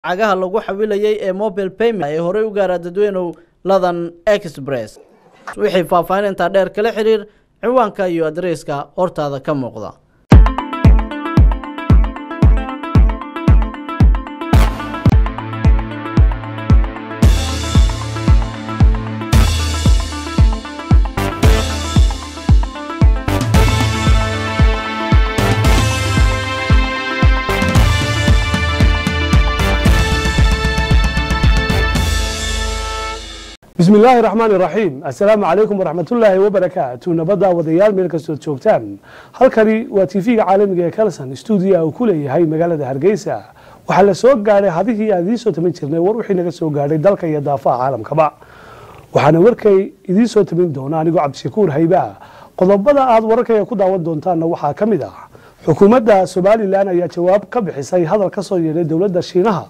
cagaha lagu xawilayay ee mobile payment ay horey u gaaray dadweynuhu Ladan Express wixii faahfaahinta dheer kala xiriir ciwaanka iyo adreeska hortaada ka muuqda. بسم الله الرحمن الرحيم السلام عليكم ورحمة الله وبركاته نبض وضيال ملك السوتشوكتان halkani waa TV-ga caalamiga ee Kalsan studio uu ku leeyahay magaalada Hargeysa waxa la soo gaaray hadii aad soo tamin jirnay war wixii naga soo gaaray dalka iyo daafaha caalamkaba waxaana warkay idin soo tamin doona anigu Cabdishakuur Hayba qodobada aad warkay ku daawan doontaan waxa kamid ah xukuumadda Soomaaliland ayaa jawaab ka bixisay hadal ka soo yeeray dawladda Shiinaha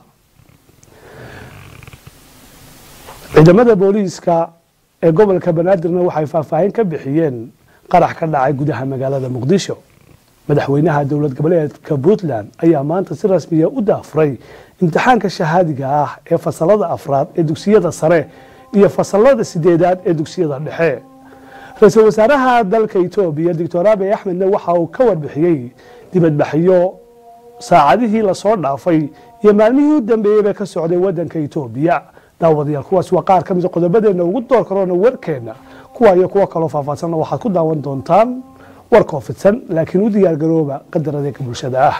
ciidamada booliiska ee gobolka Banaadir waxay faahfaahin ka bixiyeen qarax ka dhacay gudaha magaalada Muqdisho madaxweynaha dawlad goboleedka Puntland ayaa maanta si rasmi ah u daafray imtixaanka shahaadiga ah ee fasalada afraad ee dugsiyada sare iyo fasalada sideedaad ee dugsiyada dhexe ra'iisul wasaaraha dalka Itoobiya Dr. Abiy Ahmed waxa uu ka warbixiyay dibadbaxyo saacadihii la soo dhaafay iyo maalmihii u dambeeyay ka socday wadanka Itoobiya daawadayaal kuwaas waa qaar ka mid ah qodobadeena ugu door karona warkeena kuwa iyo kuwa kale faahfaahsan waxaad ku daawan doontaan war koofidsan laakiin u diyaar garooba qadarada bulshada ah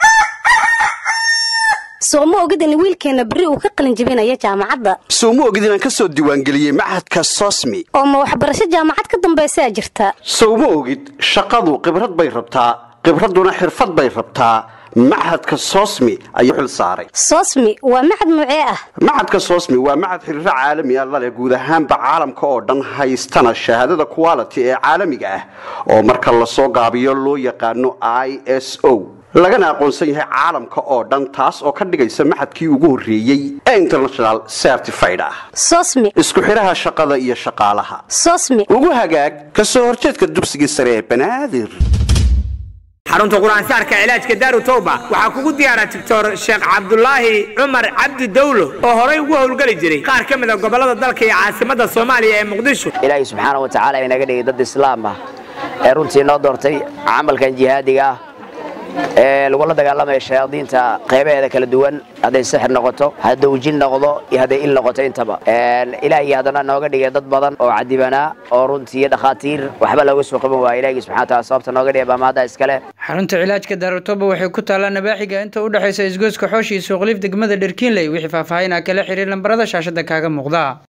soomo ogidin wiilkeena bari uu ka qalin jabinaya jaamacadda soomo ogidin aan ka soo diiwaan galiyay macadka Sosmi oo ma waxbarasho jaamacad ka dambaysa jirta soomo ogid shaqadu khibrad bay rabtaa khibraduna xirfad bay rabtaa معهدك Sosmi أي حل صاري Sosmi ومعهد معاه معهدك Sosmi ومعهد حرير عالمي الله يجود هم بعالم كأردن هيستنا الشهادة كواليتي عالمي جاه أو مركز السوق عبيولو يقانو ISO لجنا قنصيه عالم كأردن تاس أو كده يسمى معهد كيوغوري international certified Sosmi اسكحرها شقة إيا شقالها Sosmi وجوها جاك كسورتك الدبس جسري بنادر xarunta quraan saarka cilaajka daaru tawba waxa kugu diyaaray Dr. Sheekh Abdullaahi Umar Abdi Dawlo oo horay ugu howlgali jiray qaar ka mid ah gobolada dalka iyo caasimada Soomaaliya ee Muqdisho Ilaahay subhanahu wa ta'ala inaga dhigay dad islaam ah ee runtii noo doortay amalkan jihaadiga ee lagu la dagaalamay shayaadiinta qaybaheeda kala duwan haday sixir noqoto haday wajin noqdo iyo haday il noqoto intaba Ilaahay hadana nooga dhigay dad badan oo cadibana oo runtii dhaqaatiir waxba lagu soo qaban waa Ilaahay subhanahu wa ta'ala sababta nooga dhigay baamaada iskale xarunta cilaajka daaru tawba waxay ku taalaa nabaaxiga inta u dhaxaysa isgoyska xooshi suuq liif degmada Dherkiinley wixii faahfaahin kala xiriir lambarada shaashada kaaga muuqda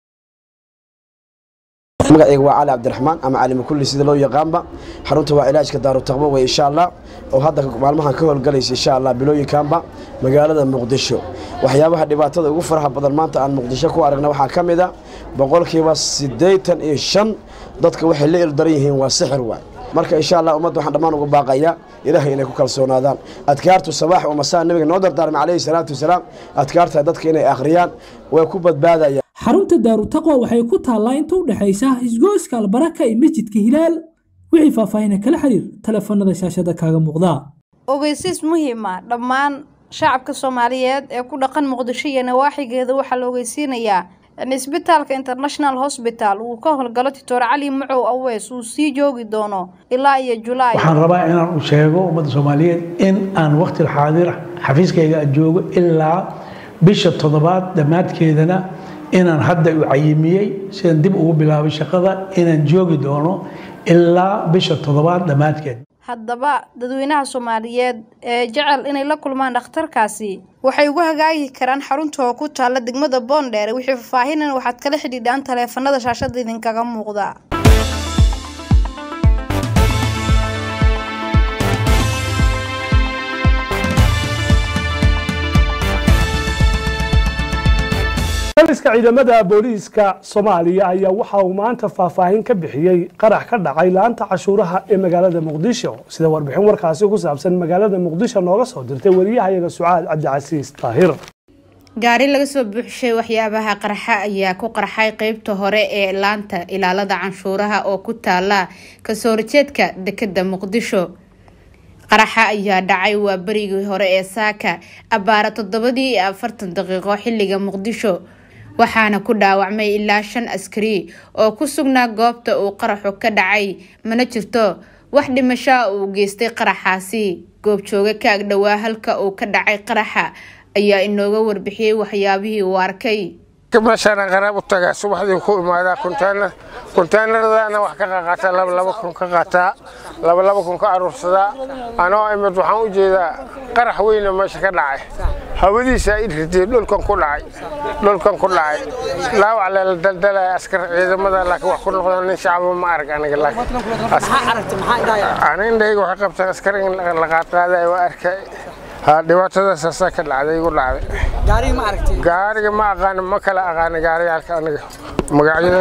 magacaygu waa Cali Cabdiraxmaan ama Cali Makulli sida loo yaqaanba xarunta waa cilaajka daaru tawba way insha Allah oo hadda maalmahan ka howlgalaysa insha Allah bilooyinkaanba magaalada Muqdisho waxyaabaha dhibaatada ugu faraha badan maanta aan Muqdisho ku aragna waxa kamid ah boqolkiiba 85 dadka waxay la ildaran yihiin waa sixir waay marka insha Allah ummadda waxaan dhamaan ugu baaqayaa Ilaahay inay ku kalsoonaadaan adkaartu sabax oo masaa nabiga noo dardaarmay calayhi salaatu wasalaam adkaarta dadka inay akhriyaan way ku badbaadayaan xarunta daaru taqwa waxay ku taalaa inta u dhaxaysa isgoyska albaraka ee masjidka Hilaal wixii faahfaahin kala xiriir telefoonada shaashada kaaga muuqda ogeysiis muhiim ah dhammaan shacabka Soomaaliyeed ee ku dhaqan Muqdisho iyo nawaaxigeeda waxa la ogeysiinayaa in isbitaalka International Hospital uu ka howlgalo Dr. Ali Mucow Awees uu sii joogi doono ilaa iyo July waxaan rabaa inaan u sheego ummadda Soomaaliyeed in aan waqti xaadir xafiiskayga joogo ilaa bisha 7 dhamaadkeedana inaan hadda u cayimiyay sidaan dib ugu bilaabay shaqada inaan joogi doono ilaa bisha 7 dhamaadkeed haddaba dadweynaha Soomaaliyeed ee jecel inay la kulmaan dhakhtarkaasi waxay ugu hagaagi karaan xarunta oo ku taala degmada Boondheer wixii faahfaahin waxaad kala xidhiidhaan telefoonada shaashada idinkaga muuqda Taliska ciidamada booliiska Soomaaliya ayaa waxa uu maanta faahfaahin ka bixiyay qarax ka dhacay laanta cashuuraha ee magaalada Muqdisho sida warbixin warkaasi ku saabsan magaalada Muqdisho nooga soo dirtay wariyahayaga Sucaad Cabdicasiis Taahir gaari laga soo buuxshay waxyaabaha qarxa ayaa ku qarxay qaybta hore ee laanta ilaalada canshuuraha oo ku taala ka soo horjeedka dekedda Muqdisho qaraxa ayaa dhacay waa berigii hore ee saaka abaara 7:40 xilliga Muqdisho waxaana ku dhaawacmay ilaa 5 askari oo ku sugnaa goobta uu qaraxu ka dhacay mana jirto wax dhimasho uu geystay qaraxaasi goob jooga ka ag dhawaa halka uu ka dhacay qaraxa ayaa inooga warbixiyay waxyaabihii uu arkay كمشان غراب التجا صبح ذي كوي ماذا كنتنا أنا وحكي قاتا لب كون كقاتا لب كون كعروس ذا أنا أمد وحوم جدا قرح وين ما شكل عاي هودي سعيد لول كون كل عاي لا على الدلدلة أسكر إذا ماذا لك وكل غضن شعب ما أرك أنا قال لك أنا عندي وحقبت أسكر لقات هذا وأرك دبعتها ساسك العادي يقول عادي. جاري ما عرفتي. جاري ما أغاني ما كلا أغاني جاري على كأنك مقعدين.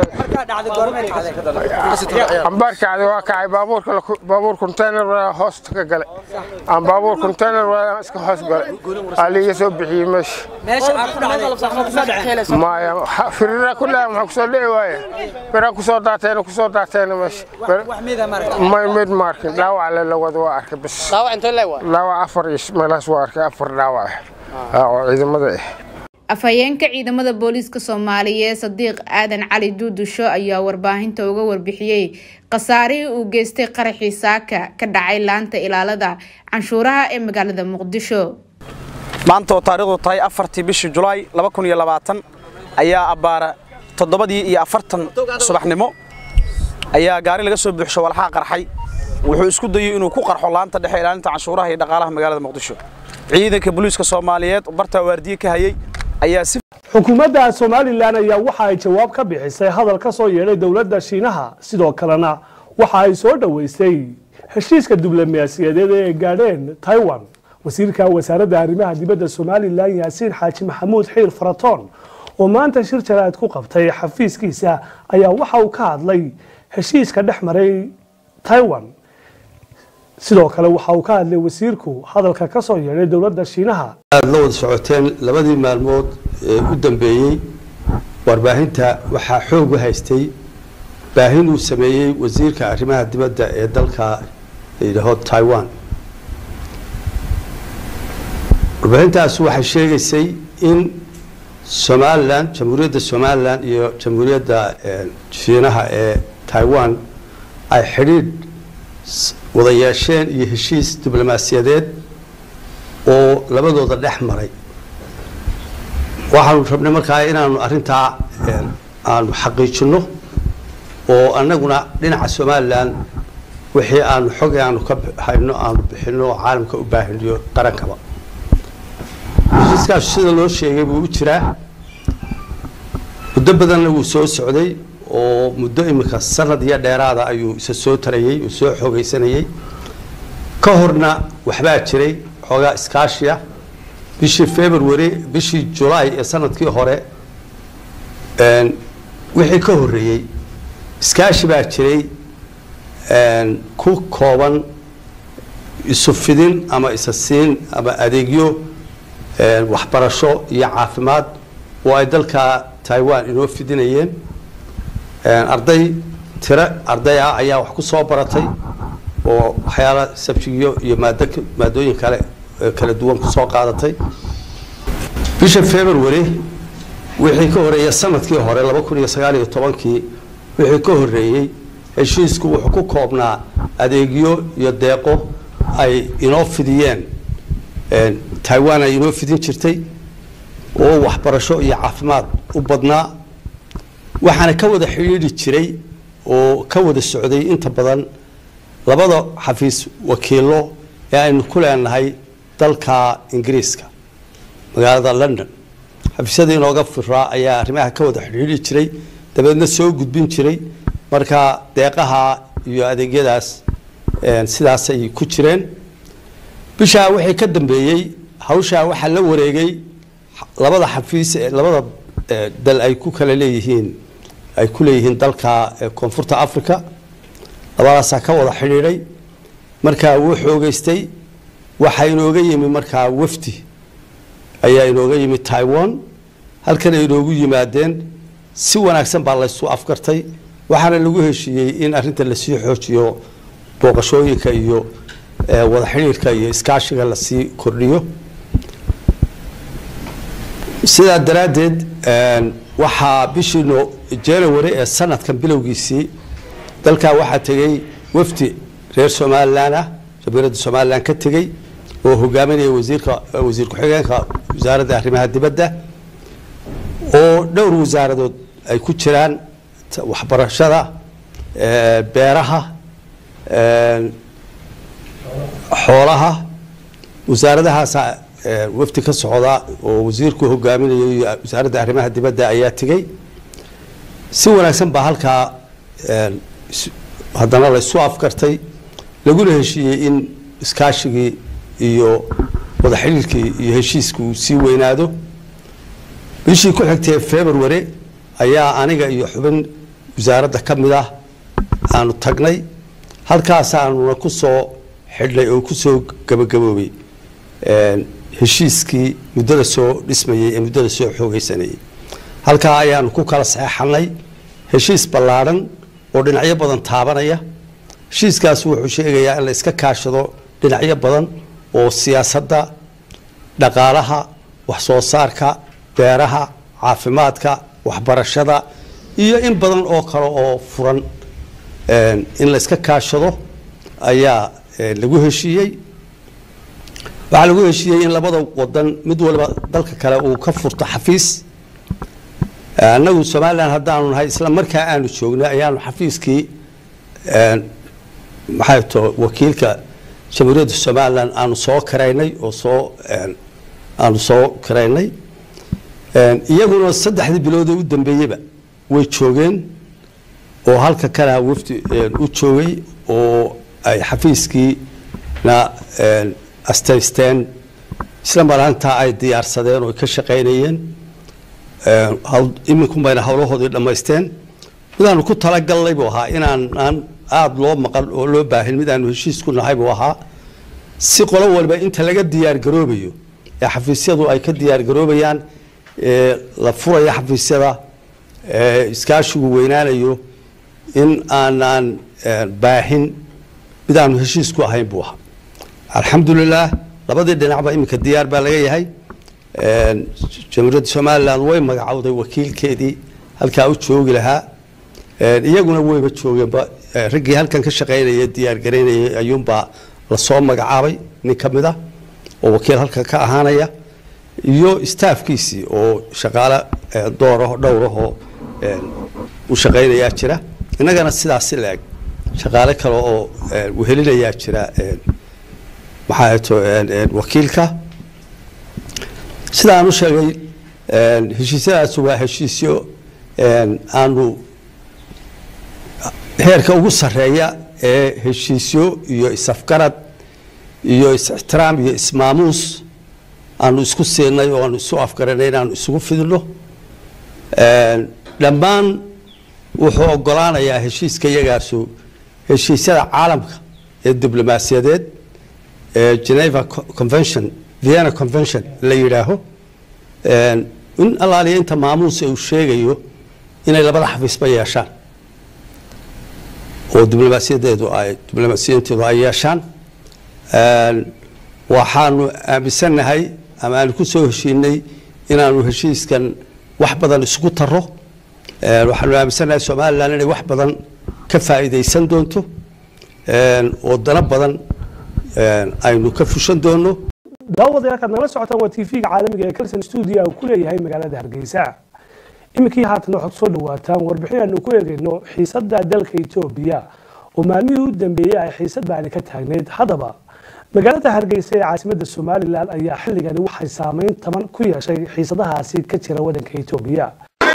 أمبارك عادي واقع بابور كونتينر هوست كقال. أم بابور كونتينر واسك هوست قال. علي يسوي بحي مش. ماشي ما يا فريرة كلها محكسر لي واي. فريرة كسر داتين مش. ما يمد مارك لا على لو دوارك بس. لا أنت لا عفريش ملاس afhayeenka ciidamada booliiska Soomaaliyeed Sadiiq Aadan Cali Duudusho ayaa warbaahinta uga warbixiyay qasaarihii uu geystay qaraxii saaka ka dhacay laanta ilaalada canshuuraha ee magaalada Muqdisho maanta oo taariikhdu tahay 4 bishii July 2020 ayaa abaara 7:40 subaxnimo ayaa gaari laga soo buuxsho walxaa qarxay wuxuu isku dayay inuu ku qarxo laanta dhexe ilaalinta canshuuraha iyo dhaqaalaha magaalada Muqdisho ciidanka booliiska Soomaaliyeed barta waardiye ka hayay ayaa si xukuumadda Soomaaliland ayaa waxa ay jawaab ka bixisay hadal ka soo yeeray dawladda Shiinaha sidoo kalena waxa ay soo dhaweysay heshiiska diblomaasiyadeed ee gaadheen Taiwan wasiirka wasaaradda arrimaha dibadda Soomaaliland Yaasiin Xaaji Maxamuud Xiir Faratoon oo maanta shir jaraa'id ku qabtay xafiiskiisa ayaa waxa uu ka hadlay heshiiska dhexmaray Taiwan sidoo kale waxa uu ka hadlay wasiirku hadalka ka soo yeeray dawladda Shiinaha aad la wada socoteen labadii maalmood ee u dambeeyay warbaahinta waxa xoog u haystay baahin uu sameeyay wasiirka arrimaha dibadda ee dalka Taiwan warbaahintaas waxay sheegaysay in Somaliland jamhuuriyadda Somaliland iyo jamhuuriyadda Shiinaha ee Taiwan ay xiriir wada yeesheen iyo heshiis diblomaasiyadeed oo labadooda dhex maray waxaanu rabnay markaa inaanu arintaa aanu xaqiijino oo annaguna dhinaca Somaliland wixii aanu xog aanu ka hayno aanu bixino caalamka u baahinayo qarankaba heshiiskaas sida loo sheegay buu u jiraa muddo badanna wuu soo socday oo muddo imika sanad iyo dheeraada ayuu isa soo tarayay oo soo xoogaysanayay ka horna waxbaa jiray xoogaa iskaashiya bishii February bishii July ee sanadkii hore wixii ka horeeyay iskaashi baa jiray ku kooban isu fidin ama isa siin ama adeegyo waxbarasho iyo caafimaad oo ay dalka Taiwan inoo fidinayeen arday ayaa wax ku soo baratay oo waxyaalo sabjiyo iyo maadooyin kala duwan ku soo qaadatay bisha February wixii ka horeeyay sanadkii hore 2019 wixii ka horeeyay heshiisku wuxuu ku koobnaa adeegyo iyo deeqo ay inoo fidiyeen Taiwan ay inoo fidin jirtay oo waxbarasho iyo caafimaad u badnaa waxaana ka wada xiriiri jiray oo ka wada socday inta badan labada xafiis wakiilo ee aynu ku leenahay dalka Ingiriiska magaalada London xafiisyada inooga firaa ayaa arrimaha ka wada xiriiri jiray dabeedna soo gudbin jiray marka deeqaha iyo adeegyadaas sidaas ay ku jireen bisha wixii ka dambeeyay hawsha waxa la wareegay labada xafiis labada dal ay ku kala leeyihiin ay ku leeyihiin dalka Koonfurta Afrika labadaas ka wada xiriiray marka uu xoogaystay waxa inooga yimi marka wafdi ayaa inooga yimi Taiwan halkan ay inoogu yimaadeen si wanaagsan baa la isku afkartay waxaana lagu heshiiyay in arinta la sii xoojiyo booqashooyinka iyo wada xiriirka iyo iskaashiga la sii kordhiyo sidaa daraaddeed waxaa bishii January ee sanadkan bilowgiisii dalka waxaa tegay wafdi reer Soomaaliland ah Jamhuuriyadda Soomaaliland ka tegay oo hogaaminaya wasiir ku-xigeenka wasaaradda arrimaha dibadda oo dhowr wasaaradood ay ku jiraan waxbarashada beeraha xoolaha wasaaradahaas wafdi ka socda oo wasiirku hogaaminaya wasaaradda arrimaha dibadda ayaa tegay si wanaagsan baa halkaa haddana la isu afkartay laguna heshiiyey in iskaashigii iyo wada xiriirkii iyo heshiisku sii weynaado bishii ku xigtay February ayaa aniga iyo xubin wasaaradda ka mid ah aanu tagnay halkaas aanu ku soo xidhnay oo ku soo gabagaboobay heshiiskii muddada soo dhismayay ee muddada soo xoogaysanayay halkaa ayaanu ku kala saxeexnay heshiis ballaaran oo dhinacyo badan taabanaya heshiiskaas wuxuu sheegayaa in la iska kaashado dhinacyo badan oo siyaasadda dhaqaalaha wax soo saarka beeraha caafimaadka waxbarashada iyo in badan oo kale oo furan in la iska kaashado ayaa lagu heshiiyey waxaa lagu heshiiyey in labada wadan mid walba dalka kale uu ka furto xafiis annagu Soomaaliland haddaanu nahay isla markaa aanu joognay ayaanu xafiiskii maxay tahay wakiilka Jamhuuriyadda Soomaaliland aanu soo karaynay oo aanu soo karaynay iyaguna 3 bilood u dambeeyayba way joogeen oo halka kala wafdi u joogay oo ay xafiiskii na astaysteen isla maranta ay diyaarsadeen oo ka shaqeynayeen iminku bayna hawlahoodii dhamaysteen midaanu ku talagalnay buu ahaa inaan aad loo maqal oo loo baahin midaanu heshiis ku nahay buu ahaa si qolo walba inta laga diyaar garoobayo ee xafiisyadu ay ka diyaar garoobayaan la furaya xafiisyada iskaashigu weynaanayo in aanan baahin midaanu heshiis ku ahayn buu ahaa alxamdulillaah labadii dhinacba iminka diyaar baa laga yahay Jamhuuriyadda Soomaaliland way magacawday wakiilkeedii halkaa u joogi lahaa iyaguna wayba joogeenba raggii halkan ka shaqeynaya diyaar gareynaya ayuunbaa la soo magacaabay nin ka mid ah oo wakiil halkan ka ahaanaya iyo staafkiisii oo shaqaale dhowrahoo u shaqeynayaa jira innagana sidaas si leeg shaqaale kale oo wehelinayaa jira maxaa wakiilka sidaan u sheegay heshiisyadaas waa heshiisyo aanu heerka ugu sareeya ee heshiisyo iyo isafgarad iyo is-ixtiraam iyo ismaamuus aanu isku siinay oo aanu isu afgaranay inaanu isugu fidino dhammaan wuxuu ogolaanayaa heshiiska iyagaasu heshiisyada caalamka ee diblomaasiyadeed Geneva Convention Vienna Convention la yiraaho in allaaliya inta maamuus uu sheegayo inay labada xafiisba yeeshaan oo diblomaasiyadeedu ay yeeshaan waxaanu aaminsanahay ama aanu ku soo heshiinay inaanu heshiiskan wax badan isugu taro waxaanu aaminsanahay Soomaaliland inay wax badan ka faa'iideysan doonto oo dana badan aynu ka fushan doono daawadayaal nala socotaan waa TV-ga caalamiga ee Kalsan Studio oo ku leeyahay magaalada Hargeysa iminkii haatan waxaad soo dhawaataan warbixin aanu ku eegayno xiisadda dalka Itoobiya oo maalmihii u dambeeyay ay xiisad baan ka taagneed haddaba magaalada Hargeysa ee caasimadda Soomaaliland ayaa xilligan waxay saameyn taban ku yeeshay xiisadahaasi ka jira wadanka Itoobiya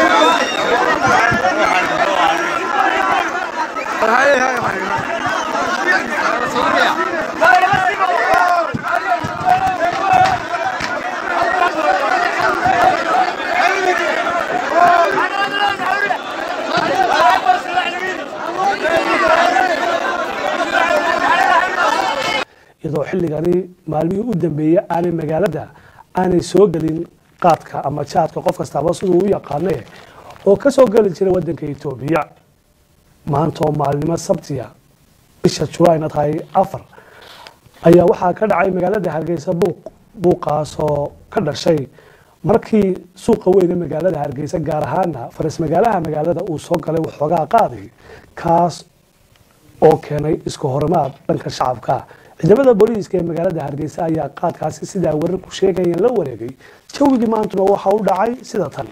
iyadoo xilligani maalmihii u dambeeyay aanay magaalada aanay soo galin qaadka ama jaadka qof kastaba siduu u yaqaanay oo ka soo gali jiray wadanka Itoobiya maanta oo maalnimo sabtiya bisha Julayna tahay 4 ayaa waxaa ka dhacay magaalada Hargeysa buuqaas oo ka dhashay markii suuqa weyn ee magaalada Hargeysa gaar ahaan faras magaalada uu soo galay waxoogaa qaaday kaas oo keenay isku hormaad dhanka shacabka. ciidamada booliiska ee magaalada Hargeysa ayaa qaadkaasi sida wararku sheegayeen la wareegay jawigii maantuna waxa uu dhacay sida tan.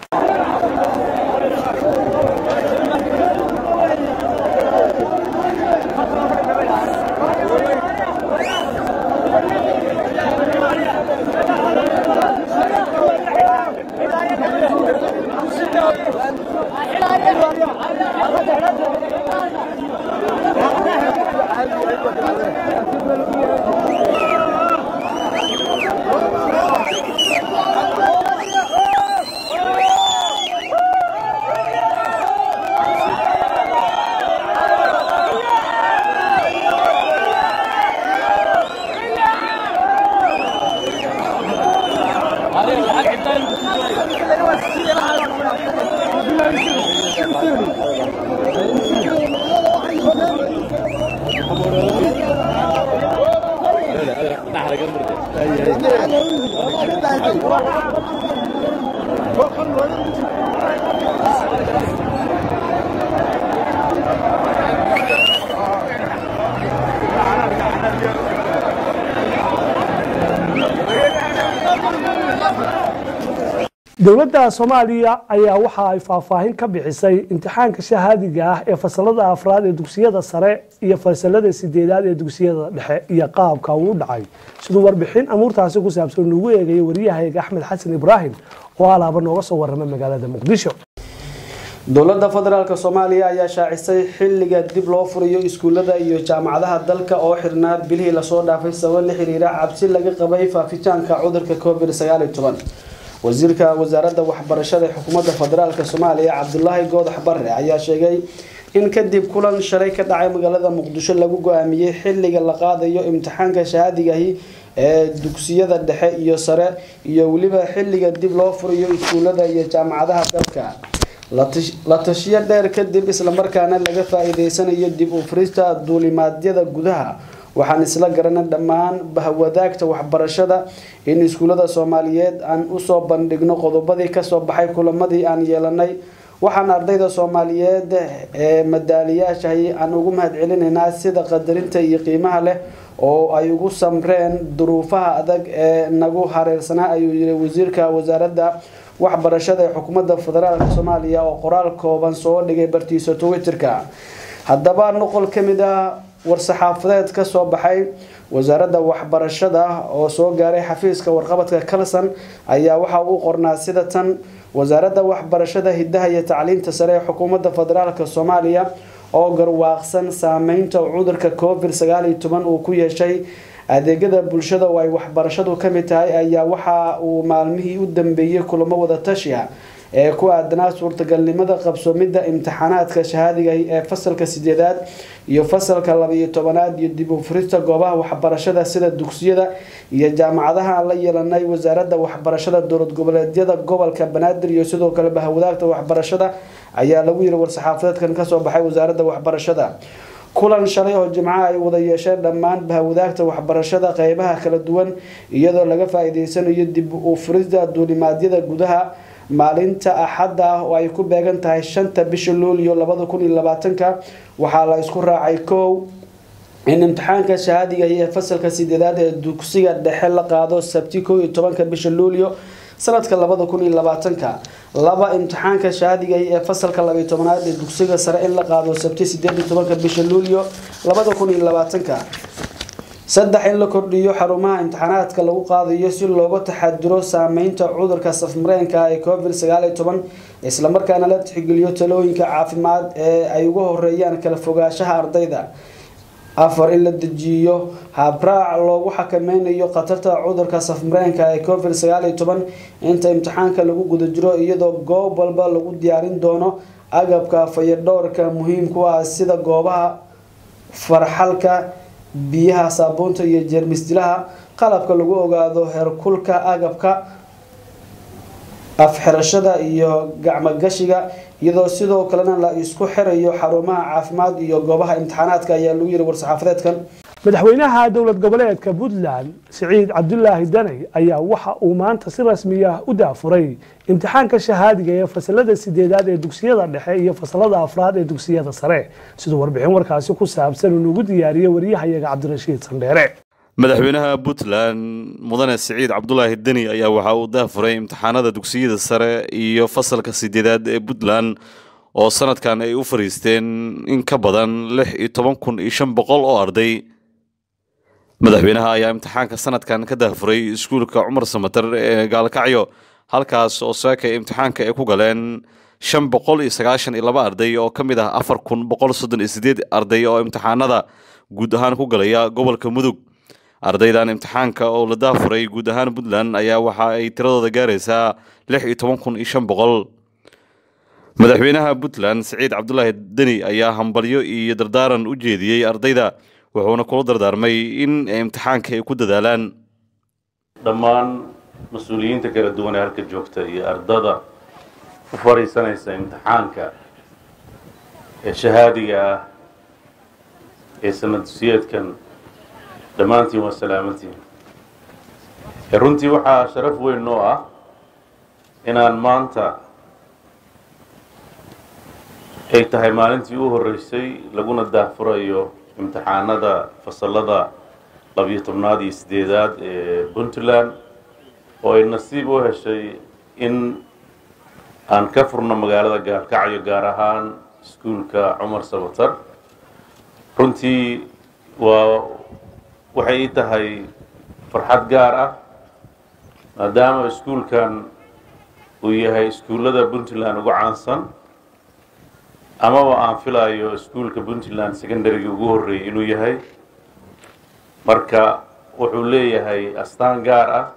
dowladda Soomaaliya ayaa waxa ay faahfaahin ka bixisay imtixaanka shahaadiga ah ee fasalada afraad ee dugsiyada sare iyo fasalada sideedaad ee dugsiyada dhexe iyo qaabka uu dhacay sidoo warbixin amuurtaasi ku saabsan ugu eegay wariyahayga Axmed Xasan Ibrahim oo alaaba nooga soo warramay magaalada Muqdisho. dowladda federaalka Soomaaliya ayaa shaacisay xilliga dib loo furayo iskuulada iyo jaamacadaha dalka oo xirnaa bilihii la soo dhaafay sabab la xiriira cabsi laga qabay faafitaanka cudurka COVID-19. wasiirka wasaaradda waxbarashada ee xukuumadda federaalka Soomaaliya Cabdullaahi Goodax Barre ayaa sheegay in kadib kulan shalay ka dhacay magaalada Muqdisho lagu go'aamiyay xilliga la qaadayo imtixaanka shahaadiga ee dugsiyada dhexe iyo sare iyo waliba xilliga dib loo furayo iskuulada iyo jaamacadaha dalka. la tashiyo dheer kadib isla markaana laga faa'iideysanayo dib u furista duulimaadyada gudaha waxaan isla garanay dhammaan bahwadaagta waxbarashada in iskuulada Soomaaliyeed aan u soo bandhigno qodobadii ka soo baxay kulamadii aan yeelanay waxaan ardayda Soomaaliyeed ee madaaliyaasha aan ugu mahadcelinaynaa sida qadarinta iyo qiimaha leh oo ay ugu samreen duruufaha adag ee nagu hareersanaa ayuu yiri wasiirka wasaaradda waxbarashada ee xukuumadda federaalka Soomaaliya oo qoraal kooban soo dhigay bartiisa Twitter-ka. haddaba noqol kamid ah war-saxaafadeed ka soo baxay wasaaradda waxbarashada oo soo gaaray xafiiska warqabadka Kalsan ayaa waxa uu qornaa sida tan wasaaradda waxbarashada hidaha iyo tacliinta sare ee xukuumadda federaalka Soomaaliya oo garwaaqsan saameynta cudurka COVID-19 uu ku yeeshay adeegyada bulshada oo ay waxbarashadu ka mid tahay ayaa waxa uu maalmihii u dambeeyay kulamo wada tashi ah ee ku aadanaa suurtagalnimada qabsoomidda imtixaanaadka shahaadiga ee fasalka 8aad iyo fasalka 12aad iyo dib u furista goobaha waxbarashada sida dugsiyada iyo jaamacadaha la yeelanay wasaaradda waxbarashada dowlad goboleedyada gobolka Banaadir iyo sidoo kale bahwadaagta waxbarashada ayaa lagu yiri war-saxaafadeedkan ka soo baxay wasaaradda waxbarashada. kulan shalay oo Jimcaha ay wada yeesheen dhammaan bahwadaagta waxbarashada qaybaha kala duwan iyadoo laga faa'iideysanayo dib u furista duulimaadyada gudaha maalinta Axad ah oo ay ku beegan tahay 5 bisha Luulyo 2020 waxaa la isku raacay in imtixaanka shahaadiga ee fasalka 8aad ee dugsiga dhexe la qaado Sabti 11 bisha Luulyo sanadka 2020 laba imtixaanka shahaadiga ee fasalka 12aad ee dugsiga sare in la qaado Sabti 18 bisha Luulyo 2020 saddex in la kordhiyo xarumaha imtixaanaadka lagu qaadayo si looga taxadiro saameynta cudurka safmareenka ee COVID-19 isla markaana la tixgeliyo talooyinka caafimaad ee ay ugu horeeyaan kala fogaanshaha ardayda. afar in la dejiyo habraac loogu xakameynayo khatarta cudurka safmareenka ee COVID-19 inta imtixaanka lagu guda jiro iyadoo goob walba lagu diyaarin doono agabka fayadhowrka muhiimka ah sida goobaha farxalka biyaha saabuunta iyo jeermis dilaha qalabka lagu ogaado heerkulka agabka afxirashada iyo gacmo gashiga iyadoo sidoo kalena la isku xirayo xarumaha caafimaad iyo goobaha imtixaanaadka ayaa lagu yiri war-saxaafadeedkan. madaxweynaha dowlad goboleedka puntland siciid cabdulaahi daney ayaa waxa uu maanta si rasmi ah u daafuray imtixaanka shahaadiga ee fasalada 8aad ee dugsiyada dhexe iyo fasalada 4aad ee dugsiyada sare sidoo warbixin warkaasi ku saabsan uu ugu diyaariyay wariyahayaga Cabdirashiid Sandheere madaxweynaha puntland mudane siciid cabdulaahi dani ayaa waxa uu daafuray imtixaanada dugsiyada sare iyo fasalka 8aad ee puntland oo sanadkan ay u fariisteen in ka badan 16,500 oo arday madaxweynaha ayaa imtixaanka sanadkan ka daafuray iskuulka Cumar Samatar ee Gaalkacyo halkaas oo saakay imtixaanka ay ku galeen 592 arday oo kamid ah 4,138 arday oo imtixaanada guud ahaan ku galaya gobolka Mudug ardaydan imtixaanka oo la daafuray guud ahaan Puntland ayaa waxa ay tiradooda gaaraysaa 16,500 madaxweynaha Puntland Siciid Cabdulaahi Dani ayaa hambalyo iyo dardaaran u jeediyay ardayda wuxuuna kula dardaarmay in imtixaanka ay ku dadaalaan dhammaan mas'uuliyiinta kala duwan ee halka joogta iyo ardada u fariisanaysa imtixaanka ee shahaadiga ah ee sanadsiyeedkan dhammaantiin waa salaamantiin runtii waxaa sharaf weyn noo ah inaan maanta ay tahay maalintii u horeysay laguna daafurayo imtixaanada fasalada 12aad iyo 8aad ee Puntland oo ay nasiib u heshay in aan ka furno magaalada Gaalkacyo gaar ahaan iskuulka Cumar Samatar runtii waxay tahay farxad gaar ah maadaama iskuulkan uu yahay iskuulada Puntland ugu caansan ama aan filayo iskuulka Puntland secondary ugu horeeyay inuu yahay marka wuxuu leeyahay astaan gaar ah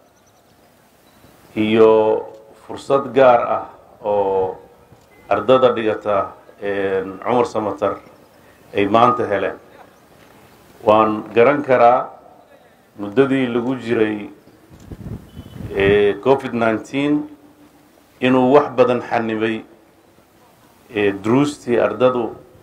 iyo fursad gaar ah oo ardada dhigata Cumar Samatar ay maanta heleen waan garan karaa muddadii lagu jiray COVID-19 inuu wax badan xanibay دروستي أردادو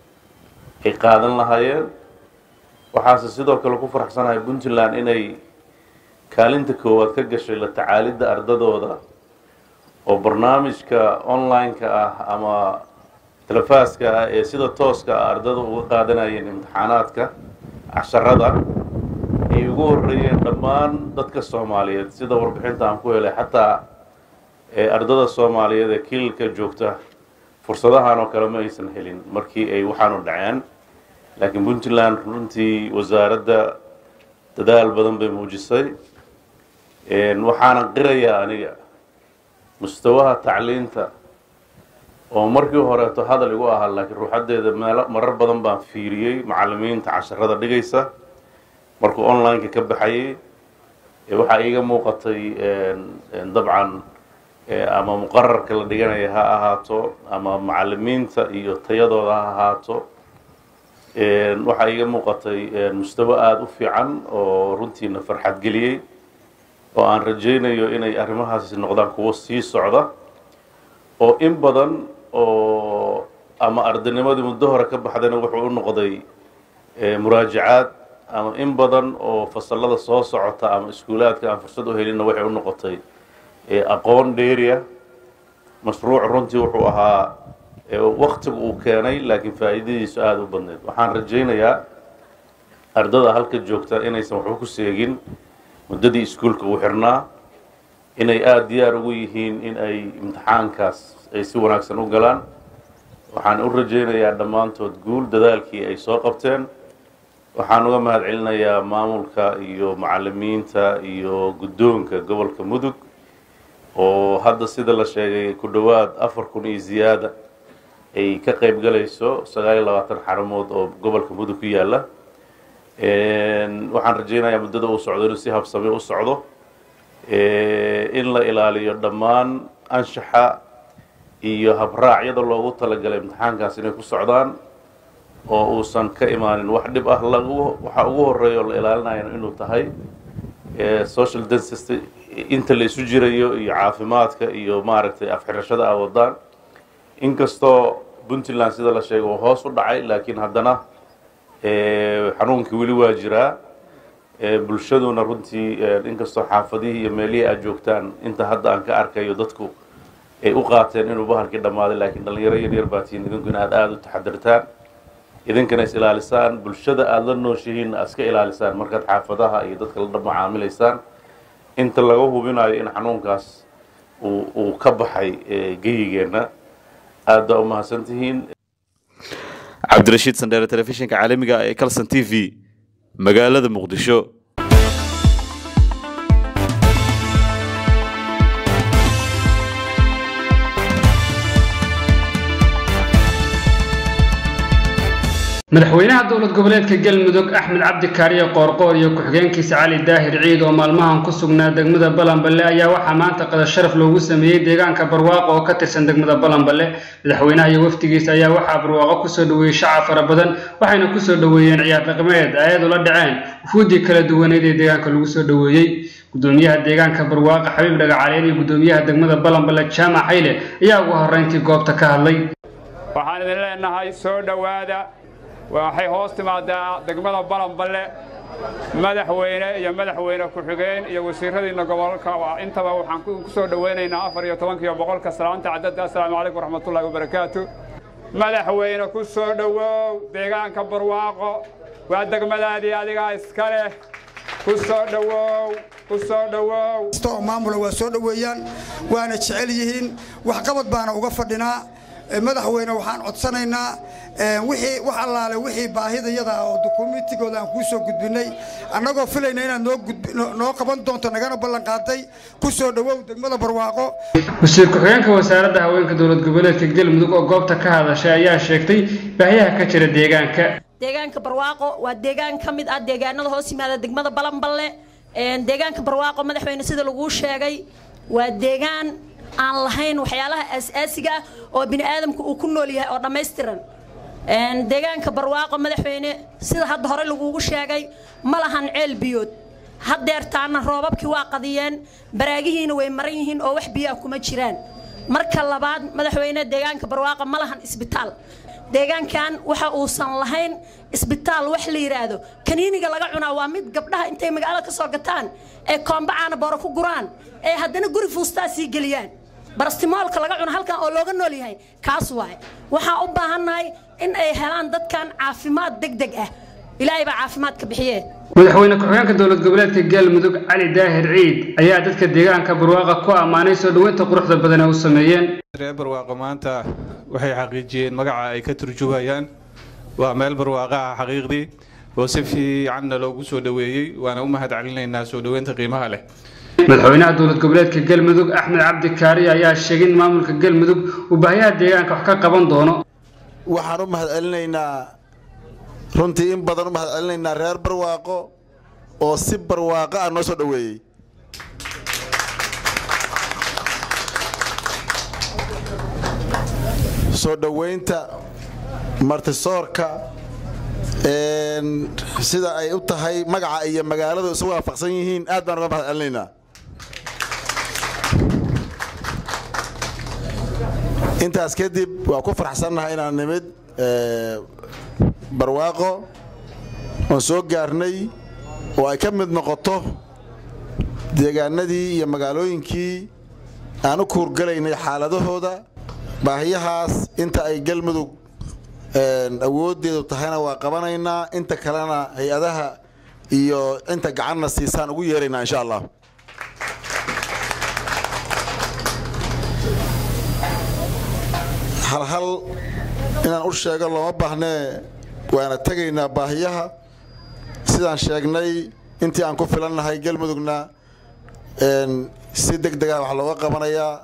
قادن لهايين وحاسس sidoo kale ku faraxsanahay Puntland inay kaalinta koowaad ka gashay la tacaalida ardadooda oo barnaamijka online-ka ah ama telefaaska ah ee sida tooska ah ardada uga qaadanayeen imtixaanaadka casharada ay ugu horeeyeen dhammaan dadka Soomaaliyeed sida warbixinta aan ku helay xataa ardada Soomaaliyeed ee kiilka joogta fursadahan oo kale ma aysan helin markii ay waxaan u dhaceen laakiin Puntland runtii wasaaradda dadaal badan bay muujisay waxaan qirayaa aniga mustawaha tacliinta oo markii hore to hadal igu ahaa laakiin ruuxadeeda marar badan baan fiiriyay macallimiinta casharada dhigaysa markuu online ka baxayay waxa iiga muuqatay dabcan ama muqarrarka la dhiganaya ha ahaato ama macallimiinta iyo tayadooda ha ahaato waxa iiga muuqatay mustawa aad u fiican oo runtiina farxad geliyay oo aan rajaynayo inay arrimahaasi noqdaan kuwo sii socda oo in badan oo ama ardaynimadii muddo hore ka baxdayna wuxuu u noqday muraajacaad ama in badan oo fasalada soo socota ama iskuulaadka aan fursad u helinna waxay u noqotay aqoon dheeriya mashruuc runtii wuxuu ahaa waqtigu uu keenay laakiin faa'iidadiisu aad u badneed waxaan rajaynayaa ardada halka joogta inaysan waxba ku seegin muddadii iskuulka uu xirnaa inay aad diyaar ugu yihiin in ay imtixaankaas ay si wanaagsan u galaan waxaan u rajaynayaa dhammaantood guul dadaalkii ay soo qabteen waxaan uga mahadcelinayaa maamulka iyo macallimiinta iyo guddoonka gobolka Mudug oo hadda sida la sheegay ku dhawaad 4,000 iyo ziyaada ay ka qayb galayso 29 xarumood oo gobolka Mudug ku yaala waxaan rajaynayaa muddada uu socdo inuu si habsami u socdo in la ilaaliyo dhammaan anshaxa iyo habraacyada loogu talagalay imtixaankaas inay ku socdaan oo uusan ka imaanin wax dhib ah waxa ugu horeeyo la ilaalinayo inuu tahay social density inta la isu jirayo iyo caafimaadka iyo maaragtay afxirashada ay wadaan inkastoo Puntland sida la sheegay hoos u dhacay laakiin haddana xanuunkii weli waa jiraa bulshaduna runtii inkastoo xaafadihii iyo meelihii aad joogtaan inta hadda aan ka arkayo dadku ay u qaateen inuu bahalkii dhammaaday laakiin dhalinyaro yaryar baa tihiin idinku in aad u taxadirtaan idinkana is ilaalisaan bulshada aad la nooshihiinna aad iska ilaalisaan markaad xaafadaha iyo dadka la macaamilaysaan inta laga hubinayo in xanuunkaas uu ka baxay geyigeenna aad baa u mahadsantihiin. cabdirashiid sandheere telefishinka caalamiga ee Kalson TV magaalada Muqdisho. madaxweynaha dowlad goboleedka galmudug axmed cabdi kaariye qoorqoor iyo ku-xigeenkiisa cali daahir ciid oo maalmahan ku sugnaa degmada balanballe ayaa waxaa maanta qada sharaf loogu sameeyey deegaanka barwaaqo oo ka tirsan degmada balanballe madaxweynaha iyo wafdigiisa ayaa waxaa barwaaqo kusoo dhaweeyey shacab fara badan waxayna kusoo dhaweeyeen ciyaar dhaqameed ayad ula dhaceen wufuudii kala duwaneed ee deegaanka lagu soo dhaweeyey gudoomiyaha deegaanka barwaaqo xabiib dhagacaleen iyo gudoomiyaha degmada balanballe jaamac xayle ayaa ugu horreyntii goobta ka hadlay. waxaan idin leenahay soo dhawaada waxay hoos timaadaa degmada balanballe madaxweyne iyo madaxweyne ku-xigeen iyo wasiiradiina gobolka intaba waxaan ku soo dhaweynaynaa 14 salaanta cadadda assalaamu calaykum waraxmatullaahi wabarakaatu. madaxweyne ku soo dhawow deegaanka barwaaqo waa degmadaadii adigaa iska leh ku soo dhawow maamula waa soo dhaweeyaan waana jecel yihiin waxqabad baana uga fadhinaa madaxweyne waxaan codsanaynaa wax allaale wixii baahidayada oo dukumiintigooda aan kuu soo gudbinay annagoo filayna inaad noo qaban doonto nagana ballan qaaday ku soo dhawow degmada barwaaqo. wasiir ku-xigeenka wasaaradda haweenka dowlad goboleedka galmudug oo goobta ka hadashay ayaa sheegtay baahiyaha ka jira deegaanka. deegaanka barwaaqo waa deegaan ka mid ah deegaanada hoos yimaada degmada balanballe deegaanka barwaaqo madaxweyne sida lagu sheegay waa deegaan aan lahayn waxyaalaha asaasiga ah oo bini aadamku uu ku nool yahay oo dhammaystiran deegaanka barwaaqo madaxweyne sida hadda hore lagugu sheegay ma lahan ceel biyood haddeertaana roobabkii waa qadiyeen baraagihiina way maran yihiin oo wax biyo ah kuma jiraan marka labaad madaxweyne deegaanka barwaaqo ma lahan isbitaal deegaankan waxa uusan lahayn isbitaal wax la yiraahdo kaniiniga laga cunaa waa mid gabdhaha intay magaalada ka soo gataan ee koombacaana booro ku guraan ee haddana guri fuustaa sii geliyaan barastimoolka laga cuno halkan oo looga nool yahay kaas waay waxaan u baahannahay in ay helaan dadkan caafimaad degdeg ah ilaahay baa caafimaadka bixiyee. madaxweyne ku-xigeenka dowlad goboleedka galmudug cali daahir ciid ayaa dadka deegaanka barwaaqo ku ammaanay soo dhaweynta quruxda badan ee u sameeyeen. reer barwaaqo maanta waxay xaqiijiyeen magaca ay ka turjubayaan waa meel barwaaqo ah xaqiiqdii oo si fiicanna loogu soo dhaweeyey waana u mahad celinaynaa soo dhaweynta qiimaha leh. madaxweynaha dowlad goboleedka galmudug axmed cabdi kaariye ayaa sheegay in maamulka galmudug uu baahiyaha deegaanka wax ka qaban doono. waxaan u mahad celinaynaa runtii in badan u mahad celinaynaa reer barwaaqo oo si barwaaqo ah noo soo dhaweeyey. soo dhaweynta martisoorka sida ay u tahay magaca iyo magaaladu isu waafaqsan yihiin aad baan uga mahad celinaynaa. intaas kadib waa ku faraxsannahay inaan nimid barwaaqo oon soo gaarnay oo ay ka mid noqoto deegaanadii iyo magaalooyinkii aan u kuurgalaynay xaaladahooda baahiyahaas inta ay galmudug awooddeedu tahayna waa qabanaynaa inta kalena hay-adaha iyo inta gacanna siisaan ugu yeeraynaa insha allah. hal inaan u sheego looma baahnee waana tegaynaa baahiyaha sidaan sheegnay intii aan ku filannahay galmudugna si degdeg ah wax looga qabanayaa.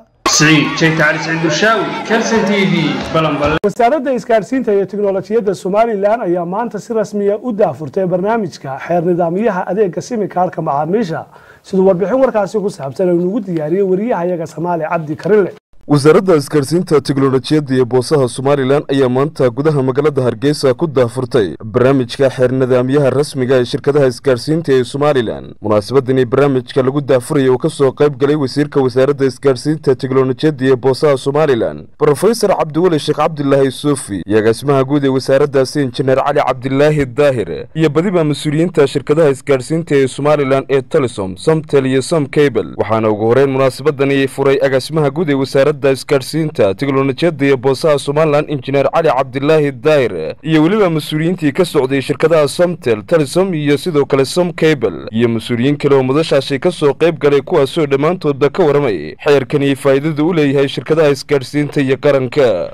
wasaaradda isgaarsiinta iyo tiknolojiyadda somalilan ayaa maanta si rasmiya u daafurtay barnaamijka xeer nidaamyaha adeega simikaarka macaamiisha siduu warbixin warkaasi ku saabsan aynuugu diyaariyey wariyahayaga Soomaali Cabdi Karile. wasaaradda isgaarsiinta tiknoolajiyadda iyo boosaha Somaliland ayaa maanta gudaha magaalada Hargeysa ku daahfurtay barnaamijka xeer nidaamyaha rasmiga ee shirkadaha isgaarsiinta ee Somaliland. Munaasabadani barnaamijka lagu daahfurayo ka soo qayb galay wasiirka wasaaradda isgaarsiinta tiknoolajiyadda iyo boosaha Somaliland, Professor Cabdiwali Sheekh Cabdullaahi Suufi, iyo agaasimaha guud ee wasaaraddaasi Injineer Cali Cabdilaahi Daahir, iyo badiba mas'uuliyiinta shirkadaha isgaarsiinta ee Somaliland ee Telesom, Somtel iyo Somcable. Waxaana ugu horeyn munaasabadani furay agaasimaha guud ee wasaaradda isgaarsiinta tiknoolajiyadda iyo boosaha Somaliland Injineer Cali Cabdilaahi Daahir, iyo waliba mas'uuliyiintii ka socday shirkadaha Somtel, Telesom iyo sidoo kale Somcable, iyo mas'uuliyiin kale oo madashaasi ka soo qayb galay kuwaasoo dhammaantoodba ka waramay xeerkan iyo faa'iidada u leeyahay shirkadaha isgaarsiinta iyo qaranka.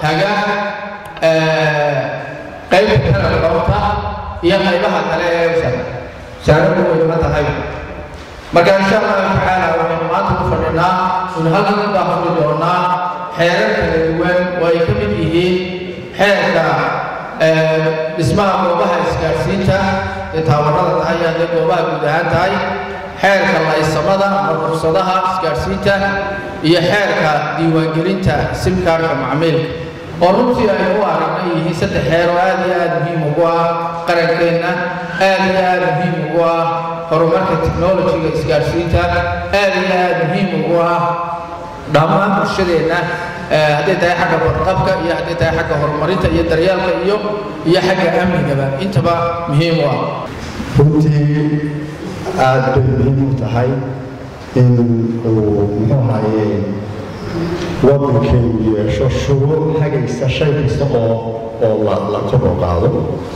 qaybta kale doonta iyo qaybaha kale ee wasaaraddu way ma tahay marka insha Allah taala waxaan maanta ku fadhinaa in halkan ka daafuri doonaa xeerar kala duwan oo ay ka mid yihiin xeerka dhismaha goobaha isgaarsiinta ee taawarada tahay iyo goobaha guud ahaan tahay xeerka laysamada ama ruqsadaha isgaarsiinta iyo xeerka diiwaangelinta simkaarka macmiilka oo runtii ay u aragnay yihiin saddex xeer oo aad iyo aad muhiim ugu ah qarankeena, aad iyo aad muhiim ugu ah horumarka tiknoolajiga isgaarsiinta, aad iyo aad muhiim ugu ah dhammaan bulshadeena hadday tahay xagga badqabka iyo hadday tahay xagga horumarinta iyo daryeelka iyo xagga amnigaba intaba muhiim u ah. runtii aad bay muhiim u tahay in uu muxuu ahaye waddankeenu yeesho shuruuc hagaysa shay kasta oo la kor u qaado.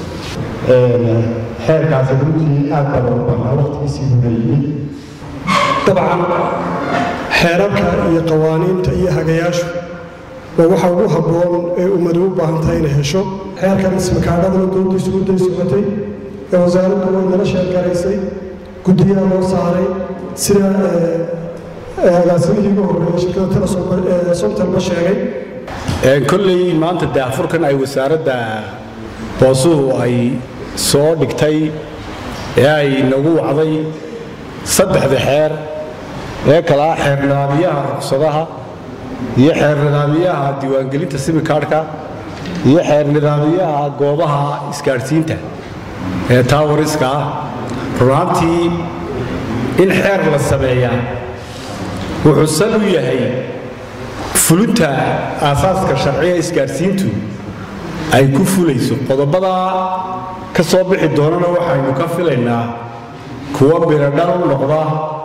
xeerkaasi runtii aad baa loogu baahnaa waqtigiisii horeeyey. dabcan xeerarka iyo qawaaniinta iyo hagayaashu waa waxa ugu habboon ee ummadu u baahan tahay inay hesho. xeerkan ismakaadhadana dowladdiisu u day socotay ee wasaaraddu way nala sheekaraysay, guddiyaha loo saaray sida agaasimihii ugu horreeyay shirkadda Telesom Somtel ma sheegay. kolley maanta daafurkan ay wasaaradda boosuhu ay soo dhigtay ee ay nagu wacday saddexda xeer ee kala xeer nidaamyaha ruqsadaha iyo xeer nidaamyaha diiwaangelinta simikaarka iyo xeer nidaamyaha goobaha isgaarsiinta ee taawariska ah. runtii in xeer la sameeyaa wuxuu sal u yahay fulinta aasaaska sharciga isgaarsiintu ay ku fulayso. qodobada ka soo bixi doonana waxaynu ka filaynaa kuwa biradhal u noqda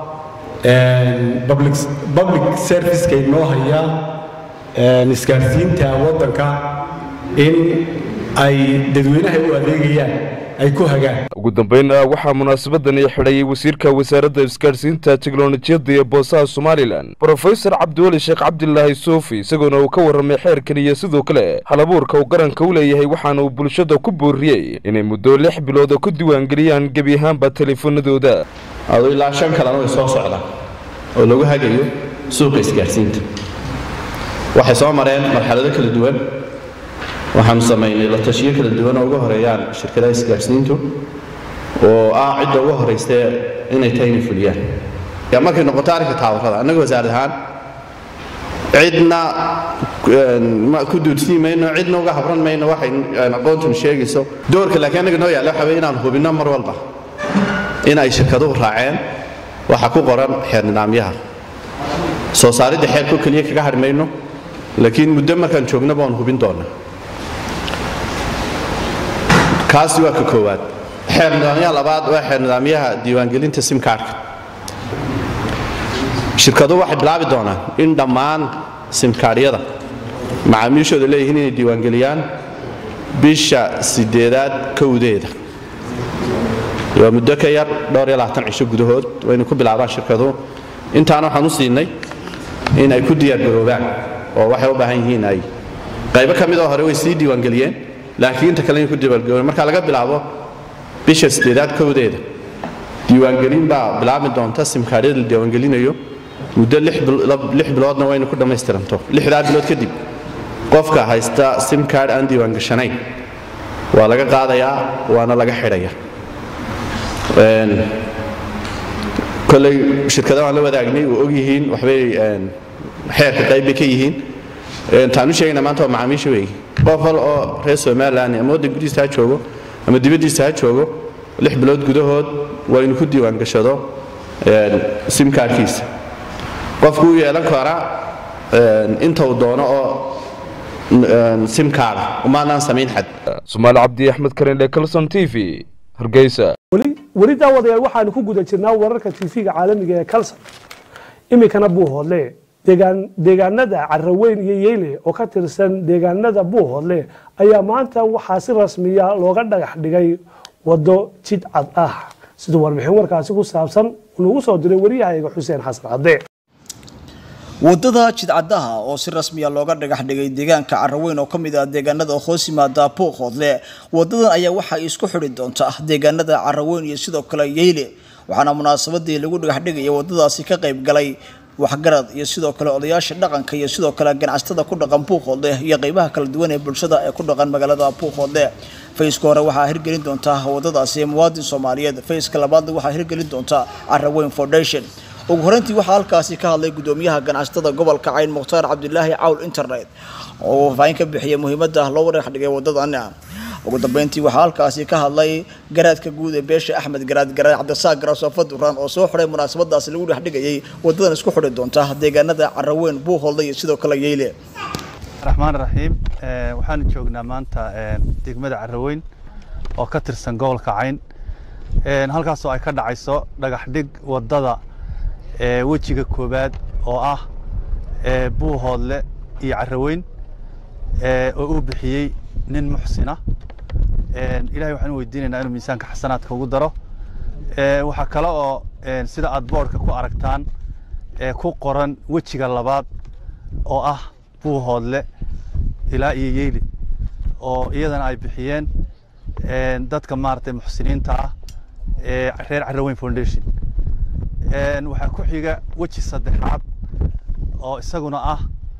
public service-ka inoo haya isgaarsiinta waddanka in ay dadweynaha u adeegayaan ay ku hagaan. ugu dambeynna waxaa munaasabadani xidhayay wasiirka wasaaradda isgaarsiinta tiknoolajiyadda iyo boosaha Somaliland, Professor Cabdiwali Sheekh Cabdullaahi Suufi, isagoona uu ka warramay xeerkan iyo sidoo kale halabuurka uu qaranka u leeyahay, waxaana uu bulshada ku booriyey inay muddo 6 bilood ku diiwaangeliyaan gebi ahaanba teleefanadooda. adoo ilaa 5 kalena way soo socdaan oo lagu hagayo suuqa isgaarsiinta. waxay soo mareen marxalado kala duwan. waxaan sameynay la tashiyo kala duwan oo ugu horeeyaan shirkadaha isgaarsiintu oo cidda ugu horeysta inay tahay fuliyaan. markay noqoto arrinka taawarada annaga wasaarad ahaan cidna ku duudsiimayno, cidna uga habran mayno waxay aqoontu sheegayso. doorka laakiin annaga noo yaalla waxa weeye inaan hubinno mar walba in ay shirkaduhu raaceen waxa ku qoran xeer nidaamyaha. soo saaridda xeerku kaliya kaga hadhmayno, laakiin muddo markaan joogno baan hubin doonaa. kaasi waa ka koowaad. xeer nidaamyaha labaad waa xeer nidaamyaha diiwaangelinta simkaarka. shirkaduhu waxay bilaabi doonaan in dhammaan simkaaryada macaamiishooda leeyihiin inay diiwaangeliyaan bisha 8aad kowdeeda. waa muddo ka yar dhowr iyo 20 cisho gudahood waynu ku bilaabaan shirkaduhu. intaana waxaan u siinay in ay ku diyaargaroobaan oo waxay u baahan yihiin ay qaybo ka mid oo hore way sii diiwaangeliyeen, laakiin inta kale ku diiwaangeliyeen marka laga bilaabo bisha 8aad kowdeeda diiwaangelin baa bilaabi doonta simkaaryada la diiwaangelinayo. muddo 6 biloodna waynu ku dhammaystiranto. 6daa bilood kadib qofka haysta simkaar aan diiwaangashanayn waa laga qaadayaa waana laga xidhayaa. kolley shirkadaha aan la wadaagnay oo og yihiin waxbay xeerka qayb ka yihiin taanu sheegayna maanta waa macaamiisha weey qof wal oo reer Soomaaliland ama waddan gudihiisa ha joogo ama dibaddiisa ha joogo 6 bilood gudahood waa inuu ku diiwaan gashado sim cardkiisa qofku uu yeelan kara inta uu doono oo sim card uma aan samayn xad Sumaal Cabdi Axmed Kareen Kalson TV Hargeysa wali daawadayaal waxaan ku guda jirnaa wararka TV-ga caalamiga ee Kalson imikana Buuhoodle deegaanada Carraweyn iyo Yeyle oo ka tirsan deegaanada Buuhoodle ayaa maanta waxaa si rasmi ah looga dhagax dhigay wado jid cad ah sidoo warbixin warkaasi ku saabsan uu soo diray wariyahayga Xuseen Xasan Cadde wadada jidcadaha oo si rasmi ah looga dhagax dhigay deegaanka Carraweyn oo kamid ah deegaanada hoos yimaada Buuhoodle wadadan ayaa waxa ay isku xidhi doontaa deegaanada Carraweyn iyo sidoo kale Yeyle waxaana munaasabadii lagu dhagax dhigay wadadaasi ka qayb galay waxgarad iyo sidoo kale odayaasha dhaqanka iyo sidoo kale ganacsatada ku dhaqan Buuhoodle iyo qaybaha kala duwan ee bulshada ee ku dhaqan magaalada Buuhoodle fayska hore waxaa hirgelin doontaa wadadaasi muwaadin Soomaaliyeed fayska labaad waxaa hirgelin doontaa Carraweyn Foundation ugu horantii waxaa halkaasi ka hadlay gudoomiyaha ganacsatada gobolka Cayn Mukhtaar Cabdullaahi Cawl Internet oo faa'iin ka bixiyay muhiimadda loo dhagax dhigay wadadan ugu dambeyntii waxaa halkaasi ka hadlay garaadka guud ee beesha Axmed Garaad Cabdisaaq Garaasofad Duraan oo soo xiray munaasabadaas lagu dhex dhigay wadadan isku xidhi doonta deegaanada Carraweyn Buuhoodle iyo sidoo kale Yeyle Rahmaan Rahiim waxaan joognaa maanta degmada Carraweyn oo ka tirsan gobolka Cayn halkaas oo ay ka dhacayso dhagax dhig wadada wajiga koobaad oo ah Buuhoodle iyo Carraweyn oo uu bixiyay nin muxsina ilaahay waxaan weydiinaynaa inuu miisaanka xasanaadka ugu daro waxa kale oo sida aad boorka ku aragtaan ku qoran wajiga labaad oo ah Buuhoodle ilaa iyo Yeyle oo iyadana ay bixiyeen dadka maartay muxsiniinta ah reer Carraweyn Foundation waxa ku xiga waji saddexaad oo isaguna ah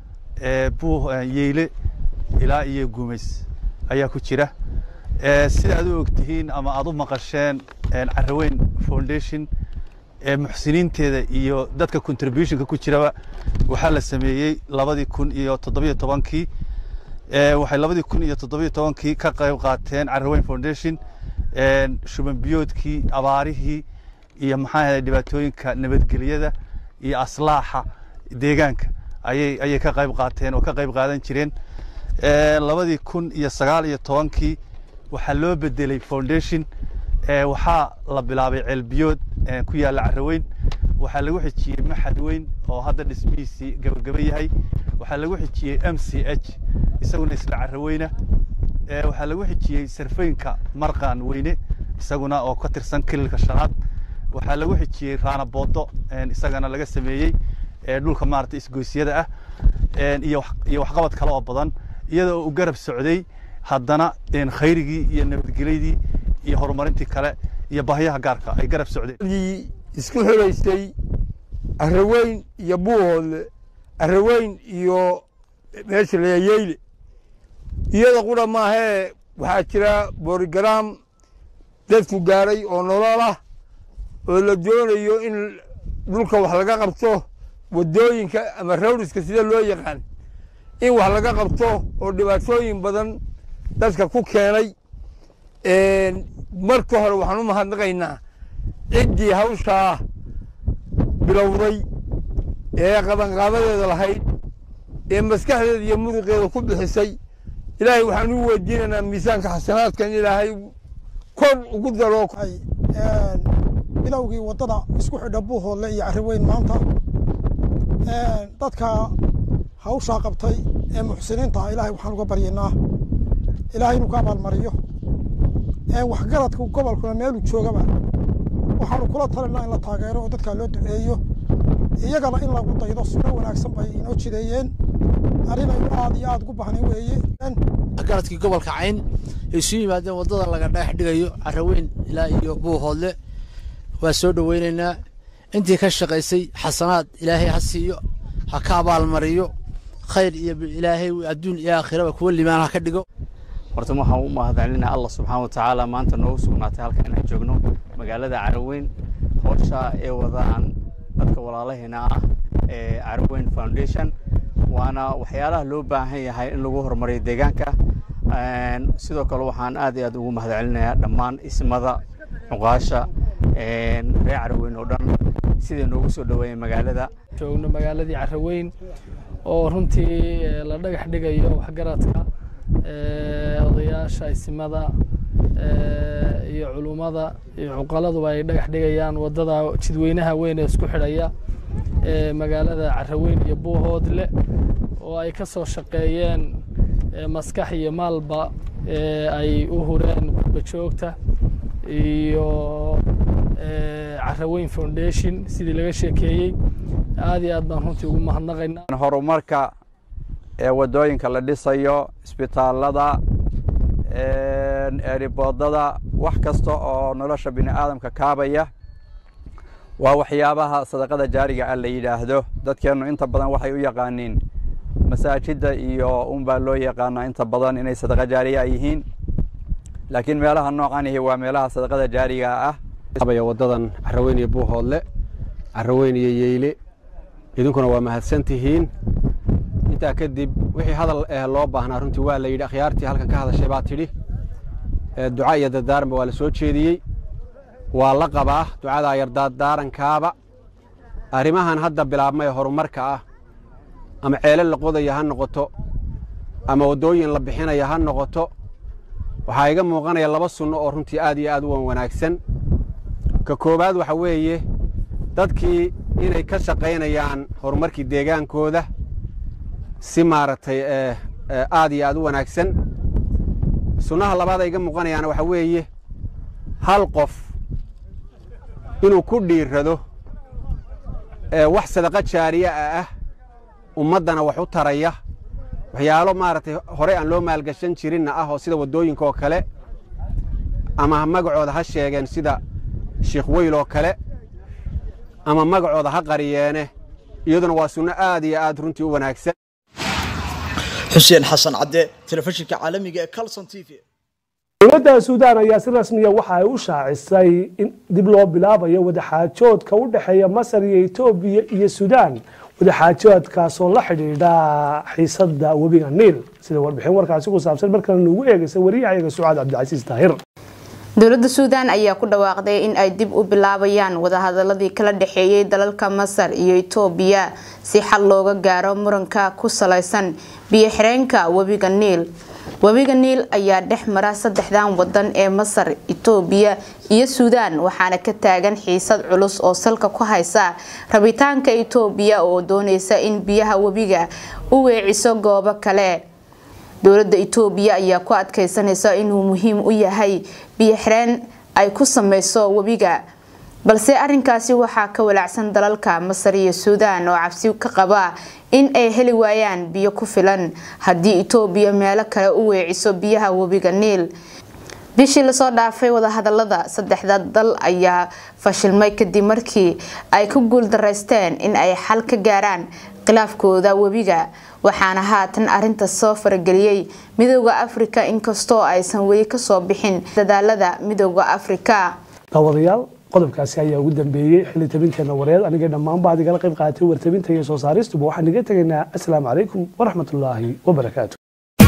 Yeyle ilaa iyo Guumeys ayaa ku jira sida aad u ogtihiin ama aad u maqasheen Carraweyn Foundation muxsiniinteeda iyo dadka contributionka ku jiraba waxa la sameeyay 2017 waxay 2017 ka qayb qaateen Carraweyn Foundation shuban biyoodkii abaarihii iyo maxaa dhibaatooyinka nabadgelyada iyo aslaaxa deegaanka ayay ka qayb qaateen oo ka qayb qaadan jireen 2019 waxa loo bedelay foundation waxa la bilaabay cilbiyood ku yaala Carraweyn waxa lagu xijiyay maxad weyn oo hadda dhismihiisii gabagaba yahay waxa lagu xijiyay MCH isaguna isla Carraweyna waxa lagu xijiyay sarfeynka marqaan weyne isaguna oo ka tirsan kililka shanaad waxa lagu xijiyay raana boodo isagana laga sameeyay dhulka maartay isgoysiyada ah iyo waxqabad kale oo badan iyadoo uu garab socday haddana khayrigii iyo nabadgelyadii iyo horumarintii kale iyo baahiyaha gaarka ay garab socdeen isku xiraysay Carraweyn iyo Buuhoodle Carraweyn iyo meesha la Yeyle iyada qura ma aha waxa jira program dadku gaaray oo nolol ah oo la doonayo in dhulka wax laga qabto wadooyinka ama roadska sida loo yaqaan in wax laga qabto oo dhibaatooyin badan dadka ku keenay marka hore waxaan u mahadnaqaynaa ciddii hawshaa bilowday ee qabanqaabadeeda lahayd ee maskaxdeeda iyo muruqeeda ku bixisay ilaahay waxaan u weydiinaynaa miisaanka xasanaadkan ilaahay kor ugu daro bilowgii wadada isku xidha Buuhoodle iyo Carraweyn maanta dadka hawsha qabtay ee muxsiniinta ilaahay waxaan uga baryaynaa ilaahay inuu ka abaalmariyo waxgaradka gobolkuna meel uu joogaba waxaan kula talinaa in la taageero oo dadka loo duceeyo iyagana in lagu daydo sida wanaagsan bay inoo jideeyeen arrin ay aad iyo aad ugu baahan weeye waxgaradkii gobolka Cayn ay soo yimaadeen wadada laga dhex dhigayo Carraweyn ilaa iyo Buuhoodle waa soo dhaweynaynaa intii ka shaqaysay xasanaad ilaahay ha siiyo ha ka abaalmariyo khayr iyo ilaahay adduun iyo aakhiraba kuwa limaan ha ka dhigo horta waxaan u mahadcelinayaa Allah subhanahu wa ta'ala maanta noo sugnaatay halkan aan joogno magaalada Carraweyn hawsha ee wadaan dadka walaalaheena ah ee Carraweyn Foundation waana waxyaalaha loo baahan yahay in lagu horumariyo deegaanka sidoo kale waxaan aad iyo aad ugu mahadcelinayaa dhammaan ismada cuqaasha reer Caraweyn oo dhan sidii noogu soo dhaweeyay magaalada joogno magaaladii Caraweyn oo runtii la dhagax dhigayo waxgaradka odayaasha ismada iyo culumada iyo cuqaladu ay dhagax dhigayaan wadada jidweynaha weyn ee isku xidhaya magaalada Caraweyn iyo Buuhoodle oo ay ka soo shaqeeyeen maskax iyo maalba ay u hureen bajoogta iyo Caraweyn Foundation sidii laga sheekeeyay aad iyo aad baan runtii ugu mahadnaqaynaa horumarka wadooyinka la dhisayo isbitaalada airportada wax kasta oo nolosha bini'aadamka kaabaya waa waxyaabaha sadaqada jaariga ah la yiraahdo dadkeenu inta badan waxay u yaqaaniin masaajida iyo baa loo yaqaanaa inta badan inay sadaqa jaariga yihiin laakiin meelaha noocan ah waa meelaha sadaqada jaariga ah wadadan Caraweyn iyo Buuhoodle Caraweyn iyo Yeyle idinkuna waa mahadsantihiin inta kadib wixii hadal loo baahnaa runtii waa la yiri akhyaartii halkan ka hadashay baa tidhi ducaa iyo dardaaranba waa la soo jeediyey waa la qabaa ducada yar dardaarankaaba arrimahan hadda bilaabmay horumarka ah ama ceelal la qodayo ha noqoto ama wadooyin la bixinayo ha noqoto waxaa iga muuqanaya laba sunno oo runtii aad iyo aad u wanaagsan ka koobaad waxa weeye dadkii inay ka shaqaynayaan horumarkii deegaankooda si maaragtay aad iyo aad u wanaagsan sunnaha labaad ay iga muuqanayaan waxa weeye hal qof inuu ku dhiirado wax sadaqa jaariya ah ummadana wax u taraya waxyaalo maaragtay hore aan loo maalgashan jirin ah oo sida wadooyinka oo kale ama magacooda ha sheegeen sida Sheekh Weyl oo kale ama magacooda ha qariyeene iyaduna waa sunno aad iyo aad runtii u wanaagsan Xuseen Xasan Cadde telefishinka caalamiga ee Kalson TV dowladda Suudaan ayaa si rasmi ah waxa ay u shaacisay in dib loo bilaabayo wadaxaajoodka u dhaxeeya Masar iyo Itoobiya iyo Suudaan wadaxaajoodkaas oo la xidhiidha xiisadda webiga Niil sida warbixin warkaasi ku saabsan markan ugu eegaysa wariyaha Sucaad Cabdicasiis Taahir dowladda Suudaan ayaa ku dhawaaqday in ay dib u bilaabayaan wadahadaladii kala dhaxeeyay dalalka Masar iyo Itoobiya si xal looga gaaro muranka ku salaysan biyo xireenka webiga Niil webiga Niil ayaa dhex mara saddexdan wadan ee Masar Itoobiya iyo Suudaan waxaana ka taagan xiisad culus oo salka ku haysa rabitaanka Itoobiya oo doonaysa in biyaha webiga u weeciso goobo kale dowladda Itoobiya ayaa ku adkaysanaysa inuu muhiim u yahay biyo xireen ay ku sameyso webiga balse arrinkaasi waxaa ka walacsan dalalka Masar iyo Suudaan oo cabsi ka qaba in ay heli waayaan biyo ku filan haddii Itoobiya meelo kale u weeciso biyaha webiga Niil bishii la soo dhaafay wadahadalada saddexda dal ayaa fashilmay kadib markii ay ku guuldareysteen in ay xal ka gaaraan khilaafkooda webiga waxaana haatan arinta soo farageliyay midowga Afrika inkastoo aysan weli ka soo bixin dadaalada midowga Afrika dawadayaal qodobkaasi ayaa ugu dambeeyay xilli tabinteena wareed aniga dhammaan baad igala qayb qaatay wartabinta iyo soo saaristu waxaan iga tagnaa assalaamu calaykum waraxmatullaahi wabarakaatuh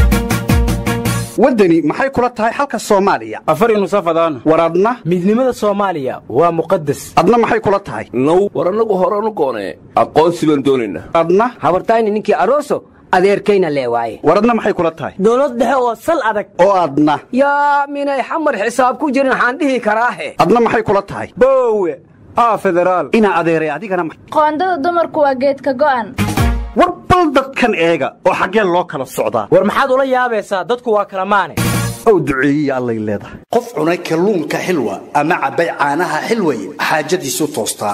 wadani maxay kula tahay halka Soomaaliya afar inu safadaan waradna midnimada Soomaaliya waa muqaddas adna maxay kula tahay now waranagu horanu goonee aqoonsi baan doonayna adna habartayni ninkii arooso adeerkayna leewaaye waradna maxay kula tahay dawlad dhexe oo sal adag oo adna yaa minay xamar xisaab ku jirin waxaan dhihi karaahe adna maxay kula tahay boowe federaal ina adeeray adigana qoondada dumarku waa geedka go'an war bal dadkan eega oo xagee loo kala socdaa war maxaad ula yaabaysaa dadku waa kala maane oo duceeyay allay leedahay qof cunay kalluunka xilwa ama cabay caanaha xilway xaajadiisu toostaa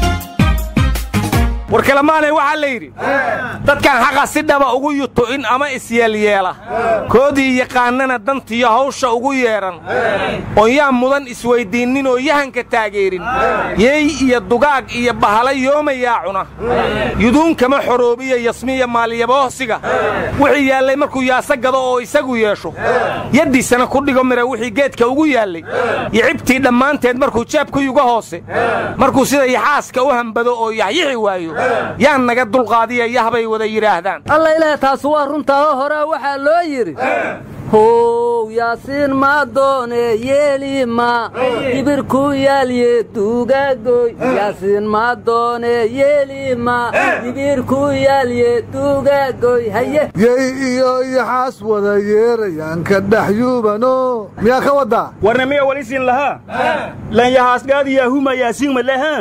war kala maanay waxa la yiri dadkan xaqa si dhaba ugu yuto in ama isyeelyeela koodii yaqaanana dantiyo hawsha ugu yeeran oo yaa mudan isweydiinin oo yahanka taageerin yeey iyo dugaag iyo bahala yoomaya cuna yuduun kama xoroobiya yasmiya maaliyaboosiga wixii yaalay markuu yaasa gado oo isagu yeesho yadiisana ku dhigo mira wixii geedka ugu yaalay yicibtii dhammaanteed markuu jaabku uga hoose markuu sida yaxaaska u hambado oo yaxyixi waayo yaan naga dulqaadiya yahbay wada yidhaahdaan alla ilaah taas waa runtaa horaa waxaa loo yidhi how yaasiin ma doone yeelima ibirku yaalye duugagoy yaasiin ma doone yeelima ibirku yaalye duugagoy haye yey iyo yaxaas wada yeerayaan ka dhaxyubano miyaa ka wadaa warna miya walisin lahaa lan yaxaas gaadi yahuma yaasiin ma laha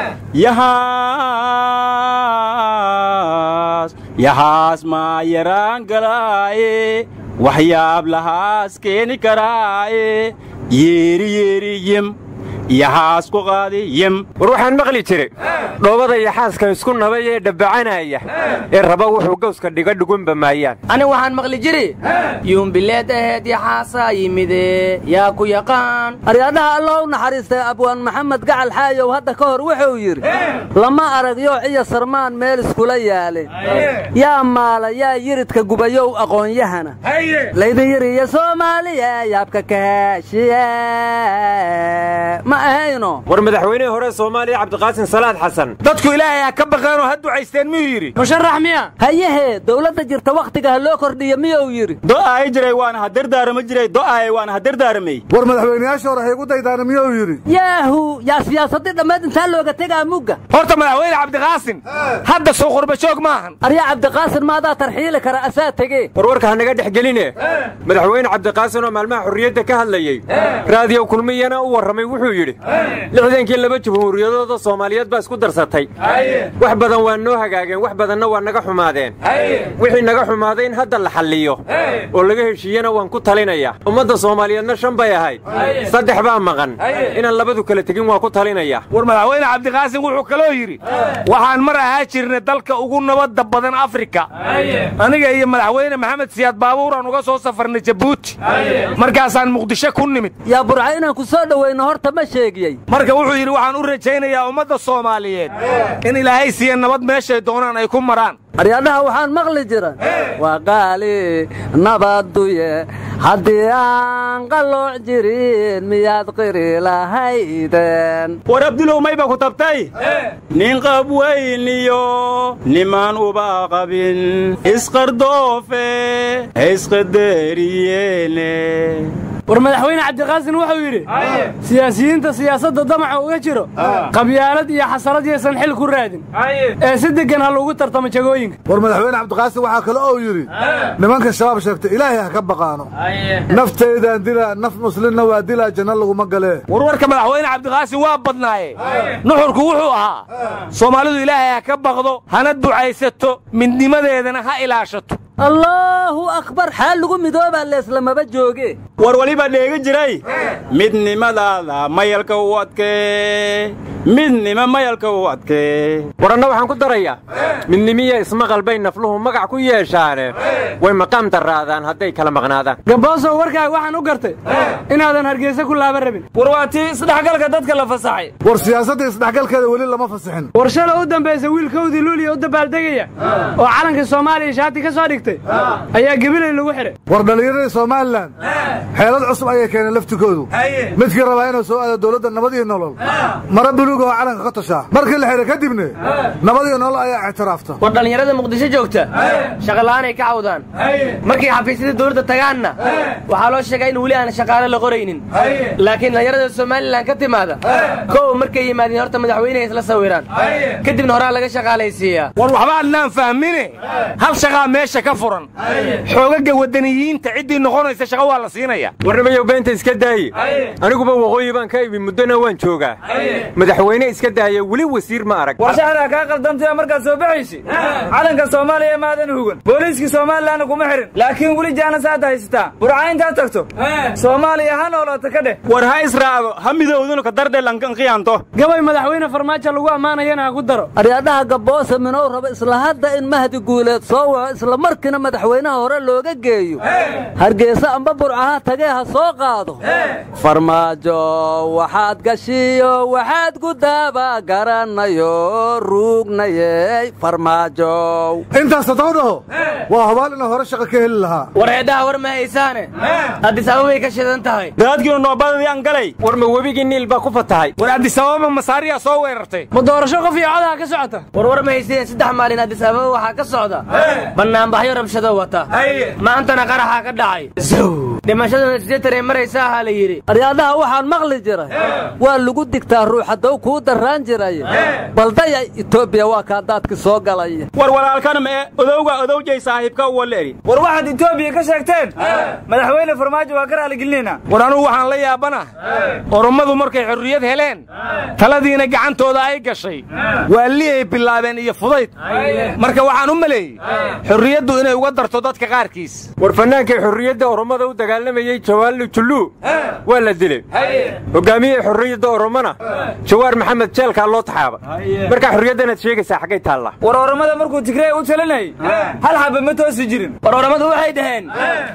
yaxaas ma yaraan galaaye waxyaab lahaas keeni karaaye yeeri yem yaxaas ku qaadi yem war waxaan maqli jiray dhoobada yaxaaska isku nabay ee dhabacanaya ee raba wuxuu gowska dhiga dhugunba maayaan ani waxaan maqli jiri yuumbileed aheed yaxaasaa yimide yaa ku yaqaan aryadhaha alla u naxariistay abwaan maxamed gacal xaayow hadda ka hor wuxuu yidhi lama aragyo ciya sarmaan meel iskula yaalay yaa maala yaa yiridka gubayow aqoonyahana laydin yiriyo soomaaliya yaabka kahaashiya war madaxweynihii hore Soomaaliya Cabdiqaasim Salaad Xasan dadku ilaahay ka baqeen oo haddu caysteen miyuu yiri musharax miya hayahe dawladda jirta waqtiga loo kordhiyo miyuu yiri do'ay jiray waan hadardaarama jiray do'ay waan hadardaarmay war madaxweynayaasha hore ay ugu daydaana miyuu yiri yaahu yaa siyaasadda dhammaad inta looga tagaa mugga horta madaxweyne Cabdiqaasim hadda soo qurba joog maahan arya Cabdiqaasim maada tarxiil kara asaa tagay warwarka hanaga dhexgeline madaxweyne Cabdiqaasim oo maalmaha xurriyadda ka hadlayay raadiyo kulmiyana u waramay wuxuu yiri lixdankii laba jumhuuriyadooda Soomaaliyeed baa isku darsatay wax badan waa noo hagaageen wax badanna waa naga xumaadeen wixii naga xumaadeen hadda la xalliyo oo laga heshiiyana waan ku talinaya ummadda Soomaaliyeedna shan bay ahayd saddex baa maqan inaan labadu kala tagin waa ku talinaya war madaxweyne Cabdiqaasim wuxuu kaloo yiri waxaan mar ahaa jirnay dalka ugu nabadda badan Afrika aniga iyo madaxweyne Maxamed Siyaad Baabuur aan uga soo safarnay Djibouti markaasaan Muqdisho ku nimid yaa burcayna ku soo dhaweyno horta ma sheegiyay marka wuxuu yiri waxaan u rajaynayaa ummadda Soomaaliyeed in Ilaahay siiyo nabad meesha doonaan ay ku maraan aryadaha waxaan maqli jiray waa qaali nabaduye haddii aan qalooc jirin miyaad qiri lahaydeen war abdulow mayba ku tabtay nin qab weyniyo nimaan uba qabin isqardoofe isqadariyeene war madaxweyne Cabdiqaasim wuxuu yiri siyaasiyiinta siyaasadda damaca uga jiro qabyaalad iyo xasarad yeesan xil ku raadin ee si degan hal ugu tartamo jagooyinka war madaxweyne Cabdiqaasim waxa kale oo yiri nimanka shabaab sheegtay ilaahay ha ka baqaano nafteedaan dila naf muslimna waa dila janna lagu magalee warwarka madaxweyne Cabdiqaasim waa badnaaye nuxurku wuxuu ahaa Soomaalidu ilaahay ha ka baqdo hana ducaysato midnimadeedana ha ilaashato Allahu akbar xal lagu midooba leeslamaba jooge war waliba dheega jiray midnimadaada mayalka u adkee midnima mayalka u adkee waranna waxaan ku darayaa midnimiya isma qalbay nafluhu magac ku yeeshaane way maqaam daraadaan hadday kala maqnaadaan gabooso warkaaga waxaan u gartay inaadan hargeysa ku laaban rabin war waati isdhaxgalka dadka la fasaxay war siyaasadda isdhaxgalkeeda weli lama fasaxin war shala u dambeysay wiilkowdii luuliya u dabaaldegaya oo calanka Soomaaliya shaati ka soo dhigtay ayaa gabilay lagu xiray war dhalinyarada Soomaaliland xeelad cusub ayay keeneen laftikoodu midkii rabaa inuu soo aado dawladda nabad iyo nolol mara buluug oo calanka ka tashaa markii la xiray kadibna nabad iyo nolol ayaa ictiraafta war dhalinyarada Muqdisho joogta shaqalaan ay ka cawdaan markii xafiisyada dawladda tagaana waxaa loo sheegay in wali aan shaqaale la qoraynin laakiin dhalinyarada Soomaaliland ka timaada koow markay yimaadeen horta madaxweynaha isla sawiraan kadibna horaa laga shaqaalaysiiyaa war waxba aan fahmine hal shaqa meesha ka furan xoogaga wadaniyiinta cidii noqonaysa shaqo waa la siinaya warnamayo beenta iska daayay aniguba waqooyi baan ka ibi muddana waan joogaa madaxweyne iska daayay wali wasiir ma arag warshahana ka qaldantay marka soo baxaysi calanka Soomaaliya maadan hugan booliiska Soomaaliland kuma xirin laakiin wali jaana saad haysata burcaynta tagto Soomaaliya ha noolata ka dheh war ha israago ha midowduna ka dardhe lankan qiyaanto gabay madaxweyne farmaajo lagu amaanayana ku daro aryadaha gaboosa minoo raba isla hadda in mahdi guuleed soo waco isla markiina madaxweynaha hore looga geeyo hargeysa amba burcaha tagay ha soo qaado farmaajo waxaad gashiyo waxaad daaba garanayo ruugnayey farmaajow intaas tawdaho waa habaal inaan hore shaqo ka heli lahaa war heedhaha war ma haysaane addis ababay ka shidan tahay daadkiinu noobadadii aan galay war ma webigii niil baa ku fatahay war addis ababa masaariyaa soo weerartay ma doorasho qof iyo codaha ka socota war ma hayseen 3 maalin addis ababa waxaa ka socda bannaanbaxyo rabshado wata maantana qaraxa ka dhacay dhimashaduna sideetan maraysaa ha la yiri aryaadaha waxaan maqli jiray waa lagu digtaa ruux hadduu kuu darraan jiray baldaya Itoobiya waa ka daadki soo galay war walaalkan ma odowjay saaxiibka waleeri war waxaad Itoobiya ka sheegteen madaxweyne farmaajo waa ka raali gelinayna war anu waxaan la yaabana oromadu markay xurriyad heleen taladiina gacantooda ay gashay waa liyay bilaabeen iyo fudayd marka waxaan u maleeyay xurriyadu inay uga darto dadka qaarkiis war fanaanka xurriyada oromada u dagaalamayay Jawaal Jullu waa la dilay hogaamiye xurriyada oromana Jawaar Maxamed Jeelka loo taxaaba marka xurriyadana sheegaysa xaqay taala war oromada markuu Tigray u talanay hal xaba ma toosi jirin war oromadu waxay dhaheen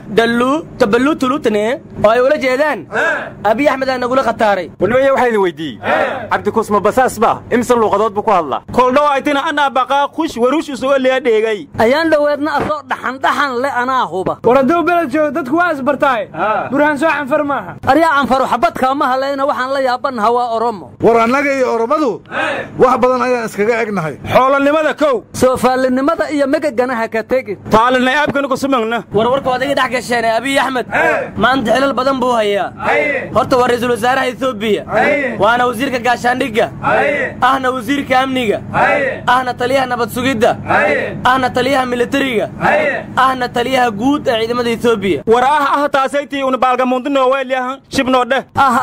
taballu tulutne oo ay wala jeedaan Abiy Ahmed aan nagula qataaray walba waxay weydiiyay Cabdi Kusma Basaas ba imsan luqadood bu ku hadla kol dhawaaytina ana baqa khush warush soo leeyahay ayaan dhaweedna asoo dhaxan le anaa huba waradoo beeljo dadku waa isbartay burhaan soo canfar maaha aryaa canfar xabadka ma halayna waxaan la yaabanahay waa oromo war anaga iyo oromadu wax badan ayaan iskaga egnahay xoolanimada kow Soomaalinimada iyo magaganaha ka tagi taalinay abkana ku sumagna warka wadaga dhax gasheen Abiy Ahmed maanta xilal badan buu hayaa horta waa ra'iisul wasaaraha Itoobiya waana wasiirka gaashaandhigga ahna wasiirka amniga ahna taliyaha nabad sugidda ahna taliyaha militariga ahna taliyaha guud ee ciidamada Itoobiya war taasaytii una baalgamoondino weeliyahan shibnoodhe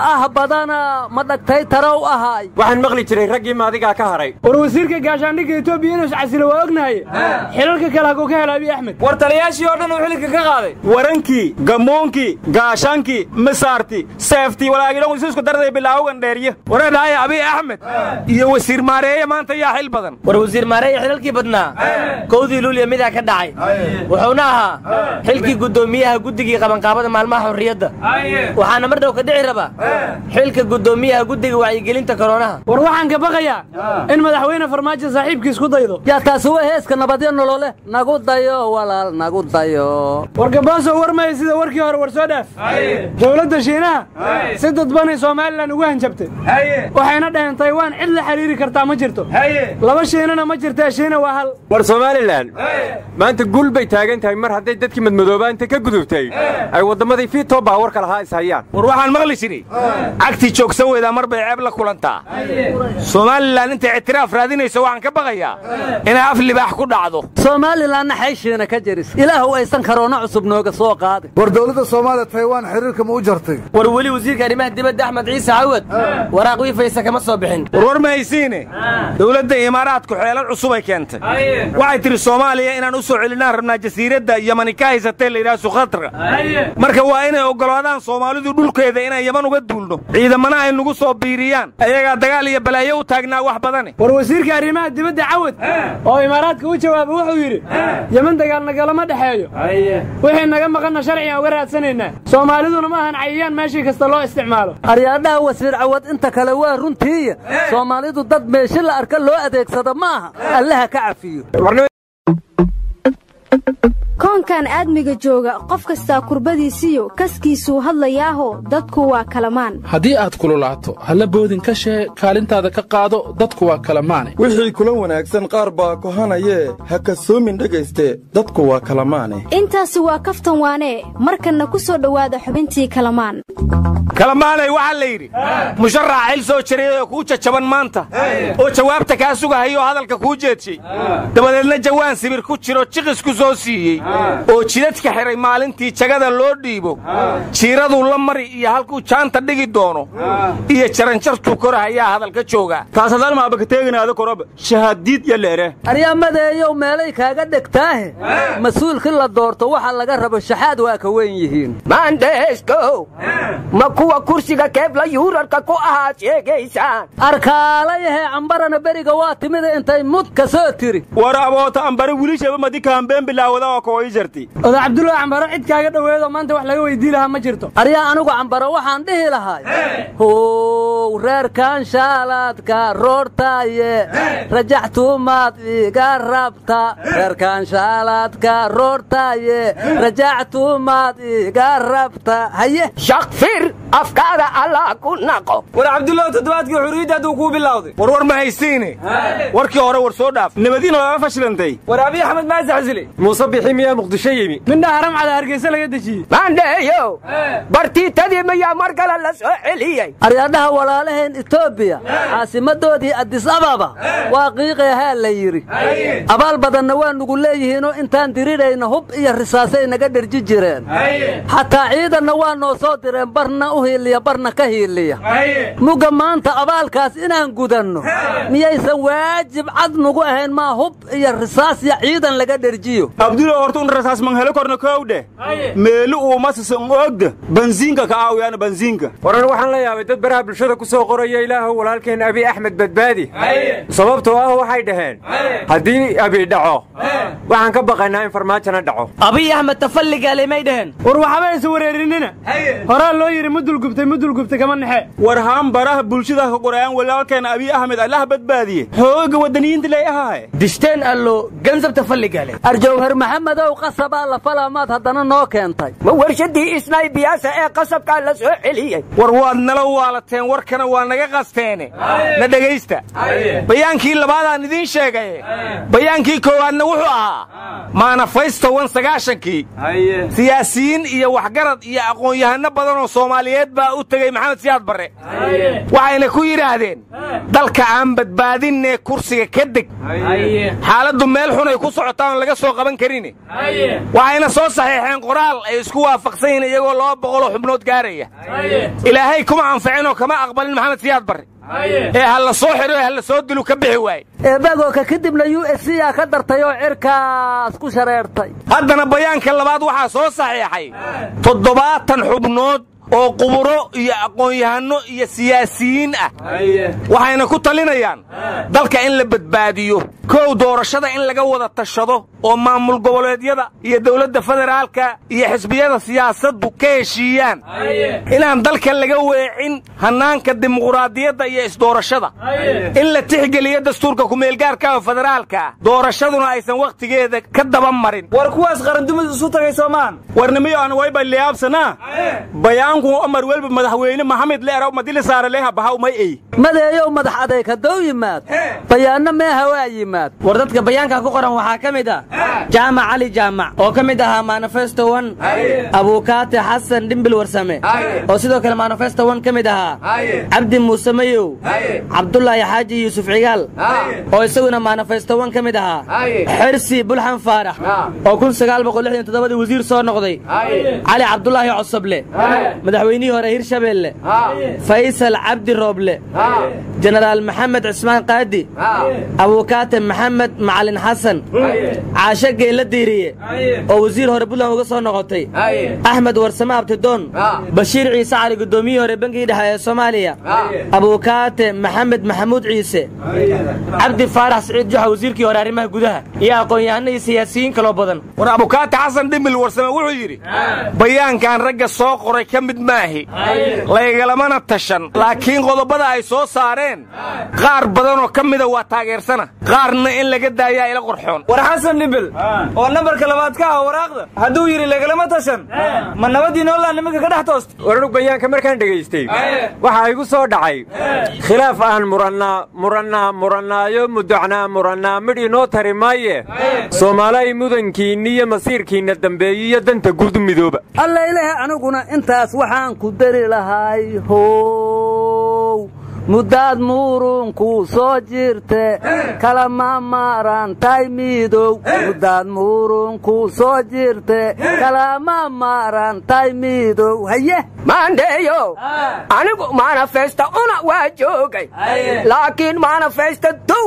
badana ma dhagtay tarow ahaay waxaan maqli jiray raggii maadiga ka haray war wasiirka gaashaandhigga Itoobiya inuu casilo waa ognahay xilalka kale hagu ka helay Abiy Ahmed war taliyaashii oo dhan uu xilka ka qaaday warankii gamoonkii gaashaankii masaarti seefti walaagina uu isku darday bilaawgan dheeriye wareedahay Abiy Ahmed iyo wasiir maareeye maanta yaa xil badan war wasiir maareeye xilalkii badnaa koodii luuliya mid ka dhacay wuxuuna ahaa xilkii gudoomiyaha guddiga qabanqaabada maalmaha xurriyada waxaana mar dhow ka dhici raba xilka gudoomiyaha guddiga wacyigelinta koronaha war waxaan ka baqayaa in madaxweyne farmaajo saaxiibkiis ku daydo yaa taas waa heeska nabadyo nolole nagu dayo walaal nagu dayo war gabaaso warmay sida warkii hore war soo dhaaf dawladda Shiinaha si dadban Soomaaliland ugu hanjabtay waxayna dhaheen Taiwan cid la xiriiri kartaa ma jirto laba Shiinana ma jirtaa Shiina waa hal war Soomaaliland maanta gul bay taagan tahay mar haday dadkii madmadoobaanta ka gudubtay ay wadamadii fiito baawar kala haysayaan war waxaan maqli jiray agti joogsan weeda mar bay ceeb la kulantaa Soomaaliland inta ictiraaf raadinayso waxaan ka baqayaa in af libaax ku dhacdo Soomaaliland xayshiina ka jiris ilaahu aysan karoona cusub nooga soo qaaday war dawladda Soomaaliya Taiwan xiriirka ma u jartay war wali wasiirka arrimaha dibadda Axmed Ciise Cawad waraaq wiifaysa kama soo bixin war ma haysiine dawladda Imaaraadku xeelad cusub ay keentay waxay tiri Soomaaliya inaan u soo celinaa rabnaa jasiiradda Yaman ka haysatay la yiraahdo Sukhatra marka waa inay ogolaadaan Soomaalidu dhulkeeda inay Yaman uga duulno ciidamana ay nagu soo biiriyaan ayaga dagaal iyo balaayo u taagnaa wax badan war wasiirka arrimaha dibadda Cawad oo Imaaraadka u jawaabay wuxuu yiri Yaman dagaal naga ma dhaxeeyo wixii naga maqan sharciga uga raadsanayna Soomaaliduna ma ahan cayayaan meeshii kasta loo isticmaalo aryaadaha wasiir Cawad inta kale waa runtii Soomaalidu dad meeshii la arka loo adeegsado maaha allaha ka cafiyo koonkan aadmiga jooga qof kasta kurbadiisiyo kaskiisuu hadlayaaho dadku waa kalamaan haddii aad kululaato halla boodin ka shee kaalintaada ka qaado dadku waa kalamaane wixii kula wanaagsan qaar baa kohanayee ha kasoomin dhegayste dadku waa kalamaane intaasi waa kaftan waanee markanna ku soo dhowaada xubintii kalamaan kalamaanay waxaa la yidhi musharax xil soo jariyay oo kuu jajaban maanta oo jawaabta kaa sugahayo hadalka kuu jeedshay dabadeedna jawaan sibir ku jiro jiqisku soo siiyey oo jidadka xiray maalintii jagada loo dhiibo jiiraduu la mari iyo halkuu jaanta dhigi doono iyo jaranjartuu korahayaa hadalka jooga taas hadal maaba ka teeginaada koroba shahaadiid ya leere aryamadeeyow meelay kaaga dhegtaahe mas-uulkii la doorto waxa laga rabo shaxaad waa ka weyn yihiin maandheeskow ma kuwa kursiga keebla yuurarka ku ahaa sheegaysaan arkaalayahee cambarana beriga waa timida intay mud ka soo tiri war aboota ambare wilishaba madikaambeen bilaawada oo kooyi jarti oda cabdullaahi cambaro cid kaaga dhoweedo maanta wax laga weydii lahaa ma jirto aryaa anigu cambaro waxaan dhihi lahay how reerkan shaalaadka roortaaye rajaxtumaad iga rabta reerkan shaalaadka roortaaye rajaxtumaad iga rabta haye shaqfir afkaada allah ku naqo war cabdullaahi toddobaadkii xurriyadda hadduu kuu bilowday war ma haysiine warkii hore war soo dhaaf nabadiina waa fashilantay war abiy axmed maa saxsile muuse bixi miyaa muqdisho yimi midna haram cala hargeysa laga dejiyey maandheeyo bartiitadii miyaa mar kale la soo celiyey aryaadhaha walaalaheen etoobiya caasimadoodii addis ababa waa qiiqeehaa la yidhi abaal badanna waa nugu leeyihiinoo intaan dirirayna hub iyo risaasay naga dherji jireen xataa ciidanna waa noo soo direen barna u hiiliya barna ka hiiliya mugga maanta abaalkaas inaan gudanno miyaysan waajib cad nugu ahayn maa hub iyo risaas iyo ciidan laga dherjiyo abdulla horta un rasaas man helo korna koowdhe meelu uu masasan oogda bansiinka ka aawiyaana bansiinka waran waxaan la yaabay dad baraha bulshada ku soo qoraya ilaahu walaalkeen abiy axmed badbaadi sababtoo ah waxay dhaheen haddii abiy dhaco waxaan ka baqaynaa in farmaajona dhaco abiy axmed tafalligaale may dhaheen war waxba aysan wareerinina horaa loo yidhi mudulgubtay kama nexe war haan baraha bulshada ka qorayaan walaalkeen abiy axmed allah badbaadiye hooga wadaniyiinta lay ahaay dishteen allo gansab tafalligaale arjowhar maxamedow qasabaa la falaamaad haddana noo keentay ma warshadii isnay biyaasa ee qasabkaa la soo celiyey war waad nala waalateen warkana waa naga qasteene na dhegaysta bayaankii labaadaan idiin sheegaye bayaankii koowaadna wuxuu ahaa maanafaysto 1990kii siyaasiyiin iyo waxgarad iyo aqoon-yahano badan oo Soomaaliyeed baa u tagay maxamed siyaad barre waxayna ku yiraahdeen dalka aan badbaadinne kursiga ka deg xaaladdu meel xun ay ku socotaan laga soo qaban karin waxayna soo saxiixeen qoraal ay isku waafaqsan yihiin iyagoo 200 xubnood gaaraya ilaahay kuma anfacino kama aqbalin maxamed siyaad barre hal la soo xiro hal la soo dilu ka bixi waay eebago ka kadibna USC ka dartay oo cirkaas ku shareertay haddana bayaanka labaad waxa soo saxiixay 70 xubnood oo quburo iyo aqoon-yahano iyo siyaasiyiin ah waxayna ku talinayaan dalka in la badbaadiyo koow doorashada in laga wada tashado oo maamul goboleedyada iyo dawladda federaalka iyo xisbiyada siyaasaddu ka heshiiyaan inaan dalka laga weecin hanaanka dimuqraadiyadda iyo isdoorashada in la tixgeliyo dastuurka ku-meelgaarka federaalka doorashaduna aysan waqtigeeda ka daba marin war kuwaas qarandumid isu tagay Soomaan warnimiyo aan way baliyaabsanaa bayaanku Umar walba madaxweyne Maxamed Leeraw madil saare leeyahay bahaw may ay madaxeeyo madax adeeg hadoo yimaad bayaanna ma hawa yimaad war dadka bayaanka ku qoran waxa kamid ah jaamac ali jaamac oo kamid ah manifesto 1 abukaate xasan dhimbil warsame oo sidoo kale manifesto 1 kamid ah abdi muuse mayow abdullaahi xaaji yusuf cigaal oo isaguna manifesto 1 kamid ah xirsi bulxan faarax oo 1967 wasiir soo noqday ali abdullaahi cusable madaxweynihii hore hirshabeelle faysal cabdi rooble jenaraal maxamed cismaan qaadi abukaate maxamed macalin xasan caashe geela diiriye oo wasiir hore buntland uga soo noqotay axmed warsame abtidoon bashiir ciise cali gudoomiyihii hore bangiga dhexe ee Soomaaliya abukaate maxamed maxamuud ciise cabdi faarax saciid juxa wasiirkii hore arrimaha gudaha iyo aqoon-yahano iyo siyaasiyiin kale badan war abukaate xasan dhimbil warsame wuxuu yidhi bayaankan ragga soo qoray ka mid maahi laygalamana tashan laakiin qodobada ay soo saareen qaar badan oo ka mida waa taageersana qaarna in laga daayaa ila qorxoon war xasan dhimbil oo nambarka labaad ka ah waraaqda hadduu yiri lagalama tashan ma nabadii noolaa nimanka ka dhex toost warnu bayaanka markaan dhageystay waxa igu soo dhacay khilaaf aan murannaayo mudacnaa midhii noo tari maaye Soomaaliya mudankiinna iyo masiirkiinna dambeeyo danta guud midooba alla ilaahay aniguna intaas waxaan ku dari lahay how mudaad muurunku soo jirte kala maarantay midow mudaad muurunku soo jirte kala maarantay midow haye maandheeyo anigu manifesto una waa joogay laakiin manifesto duwe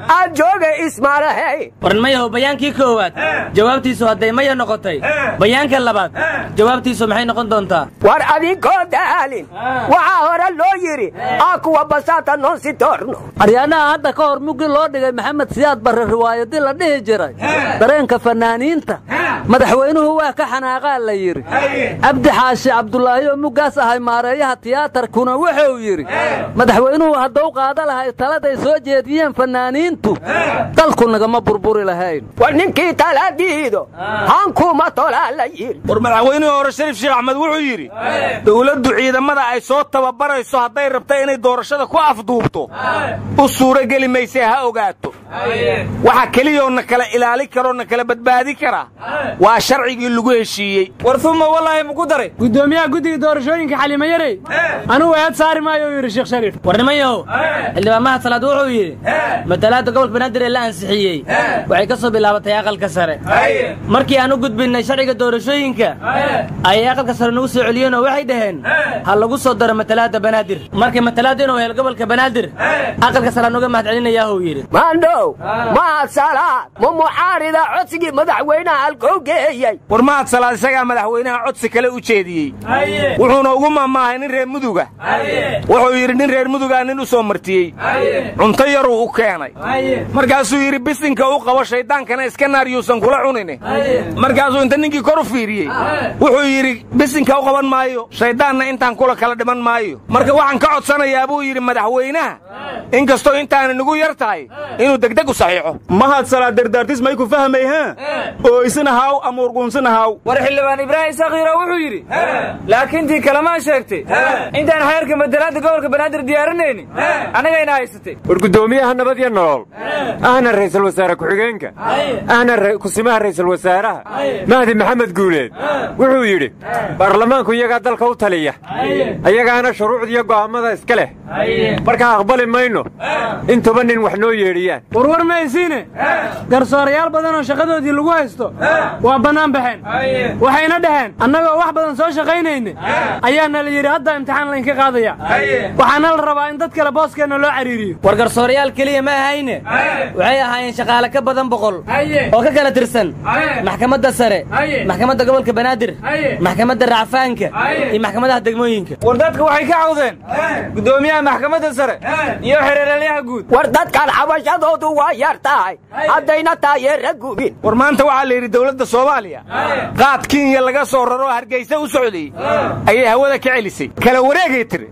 aad jooga ismaalahay warnmayahow bayaankii koowaad jawaabtiisu hadday maya noqotay bayaanka labaad jawaabtiisu maxay noqon doontaa war adinkoo daalin waxaa hore loo yidhi kuwa basaata non si torno aryaanaha hadda ka hor muggi loo dhigay maxamed siyaad barre riwaayadii la dhihi jiray dareenka fanaaniinta madaxweynuhu waa ka xanaaqaa la yidhi cabdi xaashi cabdulaahi oo muggaas ahay maareeyaha tiyaatarkuna wuxuu yidhi madaxweynuhu hadduu qaada lahay taladay soo jeediyeen fanaaniintu dalku nagama burburi lahayn war ninkii taladiido hankuma tolaa la yidhi war madaxweynihii hore shariif sheekh axmed wuxuu yidhi dowladdu ciidamada ay soo tababarayso hadday rabta inay doorashada ku afduubto u suuro geli maysee ha ogaato waxa keliya oo na kala ilaali karoo na kala badbaadi kara waa sharcigii lagu heshiiyey war uma wallaahi muku daray gudoomiyaha guddiga doorashooyinka xalima yarey anugu eed saari maayo uu yidhi sheekh shariif warnimayow xildhibaan mahad salaad wuxuu yidhi matalaadda gobolka banaadir ee la ansixiyey waxay ka soo bilaabatay aqalka sare markii aan u gudbinnay sharciga doorashooyinka ayay aqalka sare nagu soo celiyeen oo waxay dhaheen ha lagu soo daro matalaadda banaadir markay matalaadda inuu helo gobolka banaadir aqalka sare nuga mahad celinayaa uu yidhi maandhow mahad salaad ma mucaarida codsigii madaxweynaha halkuu geeyey war mahad salaad isagaa madaxweynaha codsi kale u jeediyey wuxuuna ugu mamaahay nin reer muduga wuxuu yidhi nin reer mudugaa nin u soo martiyey cunto yaruu u keenay markaasuu yidhi bisinka u qabo shayddaankana iska naar yuusan kula cunine markaasuu inta ninkii kor u fiiriyey wuxuu yidhi bisinka u qaban maayo shayddaanna intaan kula kala dhiman maayo marka waxaan ka codsanayaa buu yidhi madaxweynaha inkastoo intaana nagu yar tahay inuu degdeg u saxiixo mahad salaad dardaartis may ku fahmay ha oo isna haaw ama urguunsana haaw war xildhibaan ibraahim sakiiro wuxuu yidhi laakiin tii kalamaa sheegtay intaan xeerka matalaadda gobolka banaadir diyaarinayni annagayna haysatay war guddoomiyaha nabad iyo nolol ahna ra'iisul wasaare ku-xigeenka ahna kusimaha ra'iisul wasaaraha mahdi maxamed guuleed wuxuu yidhi baarlamaanku iyagaa dalka u taliya ayagaana shuruucda iyo go'aammada iska leh markaa aqbali mayno in 10 nin wax noo yeedhiyaan warwar maysiine garsoorayaal badan oo shaqadoodii lagu haysto waa bannaan baxeen waxayna dhaheen annagoo wax badan soo shaqaynayne ayaana la yidhi hadda imtixaan laynka qaadaya waxaana la rabaa in dad kale booskeenna loo cariiriyo war garsoorayaal keliya ma ahayne waxay ahaayeen shaqaale ka badan 100 oo ka kala tirsan maxkamadda sare maxkamadda gobolka banaadir maxkamadda racfaanka iyo maxkamadaha degmooyinka war dadka waxay ka cawdeen gudoomiyaha maxkamadda sare iyo xereeralyaha guud war dadkan cabashadoodu waa yar tahay haddayna taayeera gubin war maanta waxaa la yidhi dowladda soomaaliya qaad kenya laga soo raro hargeysa u socday ayay hawada ka celisay kala wareegay tiri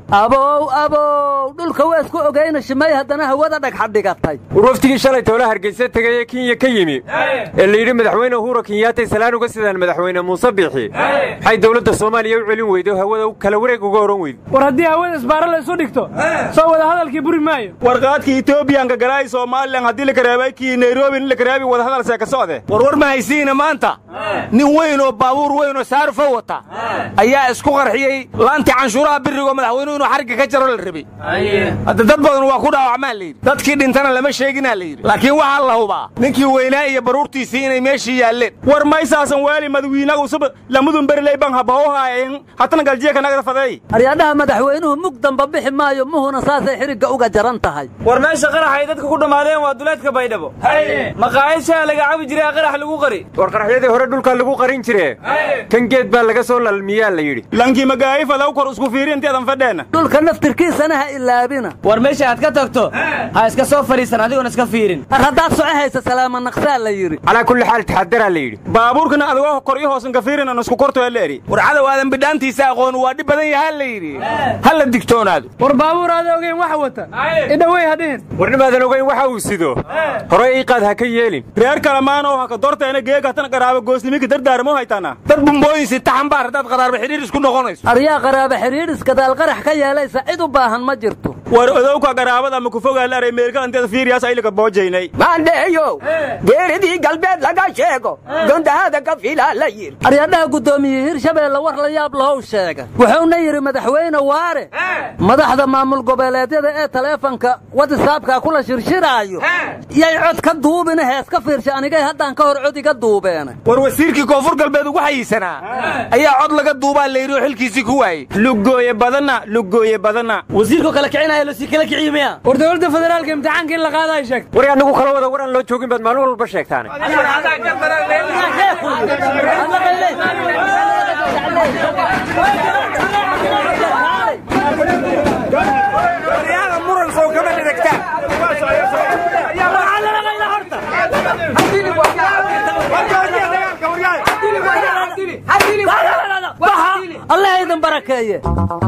abow dhulka waa isku ogayna shimay haddana hawada dhagxa dhigatay war waftigii shalay toola hargeysa tegay ee kenya ka yimi ee la yidhi madaxweyne uhuru kenyatta salaan uga sidaan madaxweyne muuse biixi waxay dowladda soomaaliya u celin weydo hawada kala wareeg uga oran weydo war haddii hawada isbaaro la isu dhigto soo wada hadalkii buri maayo war qaadkii etoobiyaanka galaay soomaalilan haddii la kareebay kii nairobi la kareebi wada hadal see ka socde war ma haysiina maanta nin weyn oo baabuur weyn oo saarfa wata ayaa isku qarxiyey laantii canshuuraha birigo madaxweynuhu inuu xarigga ka jaro la rabay hadda dad badan waa ku dhaawacmaa la yidhi dadkii dhintana lama sheeginaa la yidhi laakiin waxaa la hubaa ninkii weynaa iyo baruurtiisii inay meeshii yaalleen war maysaasan waali madawiinaga usub lamudun beriley ban habahoohaayeen hatana galjiya kanaga fadeey aryaadaha madaxweynuhu mug damba bixi maayo muhuna saasay xirigga uga jaran tahay war meesha qarax ay dadka ku dhammaadeen waa duleedka baydhabo maqaayashaa laga cabi jiray qarax lagu qari war qaraxyadii hore dhulka lagu qarin jire kan geed baa laga soo lalmiyaa la yidhi lankii magaayifa lagu kor isku fiiri inteedan fadheena dhulka naftirkiisana ha ilaabina war meesha aad ka tagto ha iska soo fadhiisan adigoona iska fiirin ar haddaad soco haysa salaama naqsaa la yidhi calaa kulli xaal taxadaraa la yidhi baabuurkana adigoo kor iyo hoosan ka fiirin aan isku korto la eri war cadow aadan bidhaantiisa aqoon waa dhib badan yahay la yidhi ha la digtoonaado war baabuur aad ogeyn waxa wata idhawey hadhihin war nimaadan ogeyn waxa uu sido hore ii qaad ha ka yeelin reer kalamaanoo ha ka dorteena geegatan qaraabo goosnimika dardaarmo haytana dad bumbooyinsi taxanbaar haddaad qaraarba xidhiir isku noqonayso aryaa qaraaba xidhiir iskadaal qarax ka yeelaysa cid u baahan ma jirto war odowka qaraabada ama ku fogaa la aray meelka inteeda fiiriyaas ayliga boojaynay maandheeyow geeridii galbeed laga sheego gondahada ka filaa la yidhi aryadhaha guddoomiye hirshabeelle war la yaab lahow sheega wuxuuna yidhi madaxweyne waare madaxda maamul goboleedyada ee taleefanka watisaabka kula shirshiraayo yay cod ka duubina hees ka fiirsha anigay haddaan ka hor cod iga duubeena war wasiirkii koonfur galbeed ugu xayiisanaa ayaa cod laga duubaa layidhi oo xilkiisii ku waayey lugooye badana wasiirku kala kicinaya loo sii kala kiciyo miya war dowladda federaalka imtixaankii la qaaday sheegtay war anagu kala wada waran loo joogin baad maalin walba sheegtaan muran soo kama dhigtaan الله يدن بركايه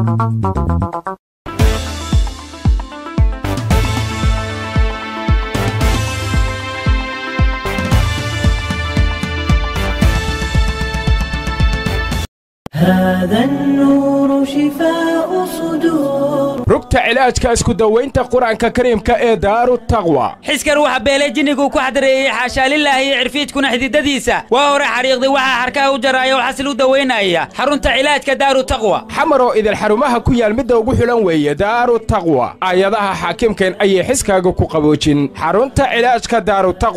هذا النور شفاء صدور ركت علاجك اسكو دوينتا قرآنka kariimka ee daaru taqwa xiskar waxa beelay jinigu ku xadreeyay xaasha lillahi cirfiidkuna xididadiisa waa hore xariiqday waxa harka u jaraayo xasil u daweynaya xarunta cilaajka daaru taqwa xamaro idil xarumaha ku yaal mid ugu xulan weeye daaru taqwa ayadaha xaakimkeen ayay xiskaaga ku qaboojin xarunta cilaajka daaru taqwa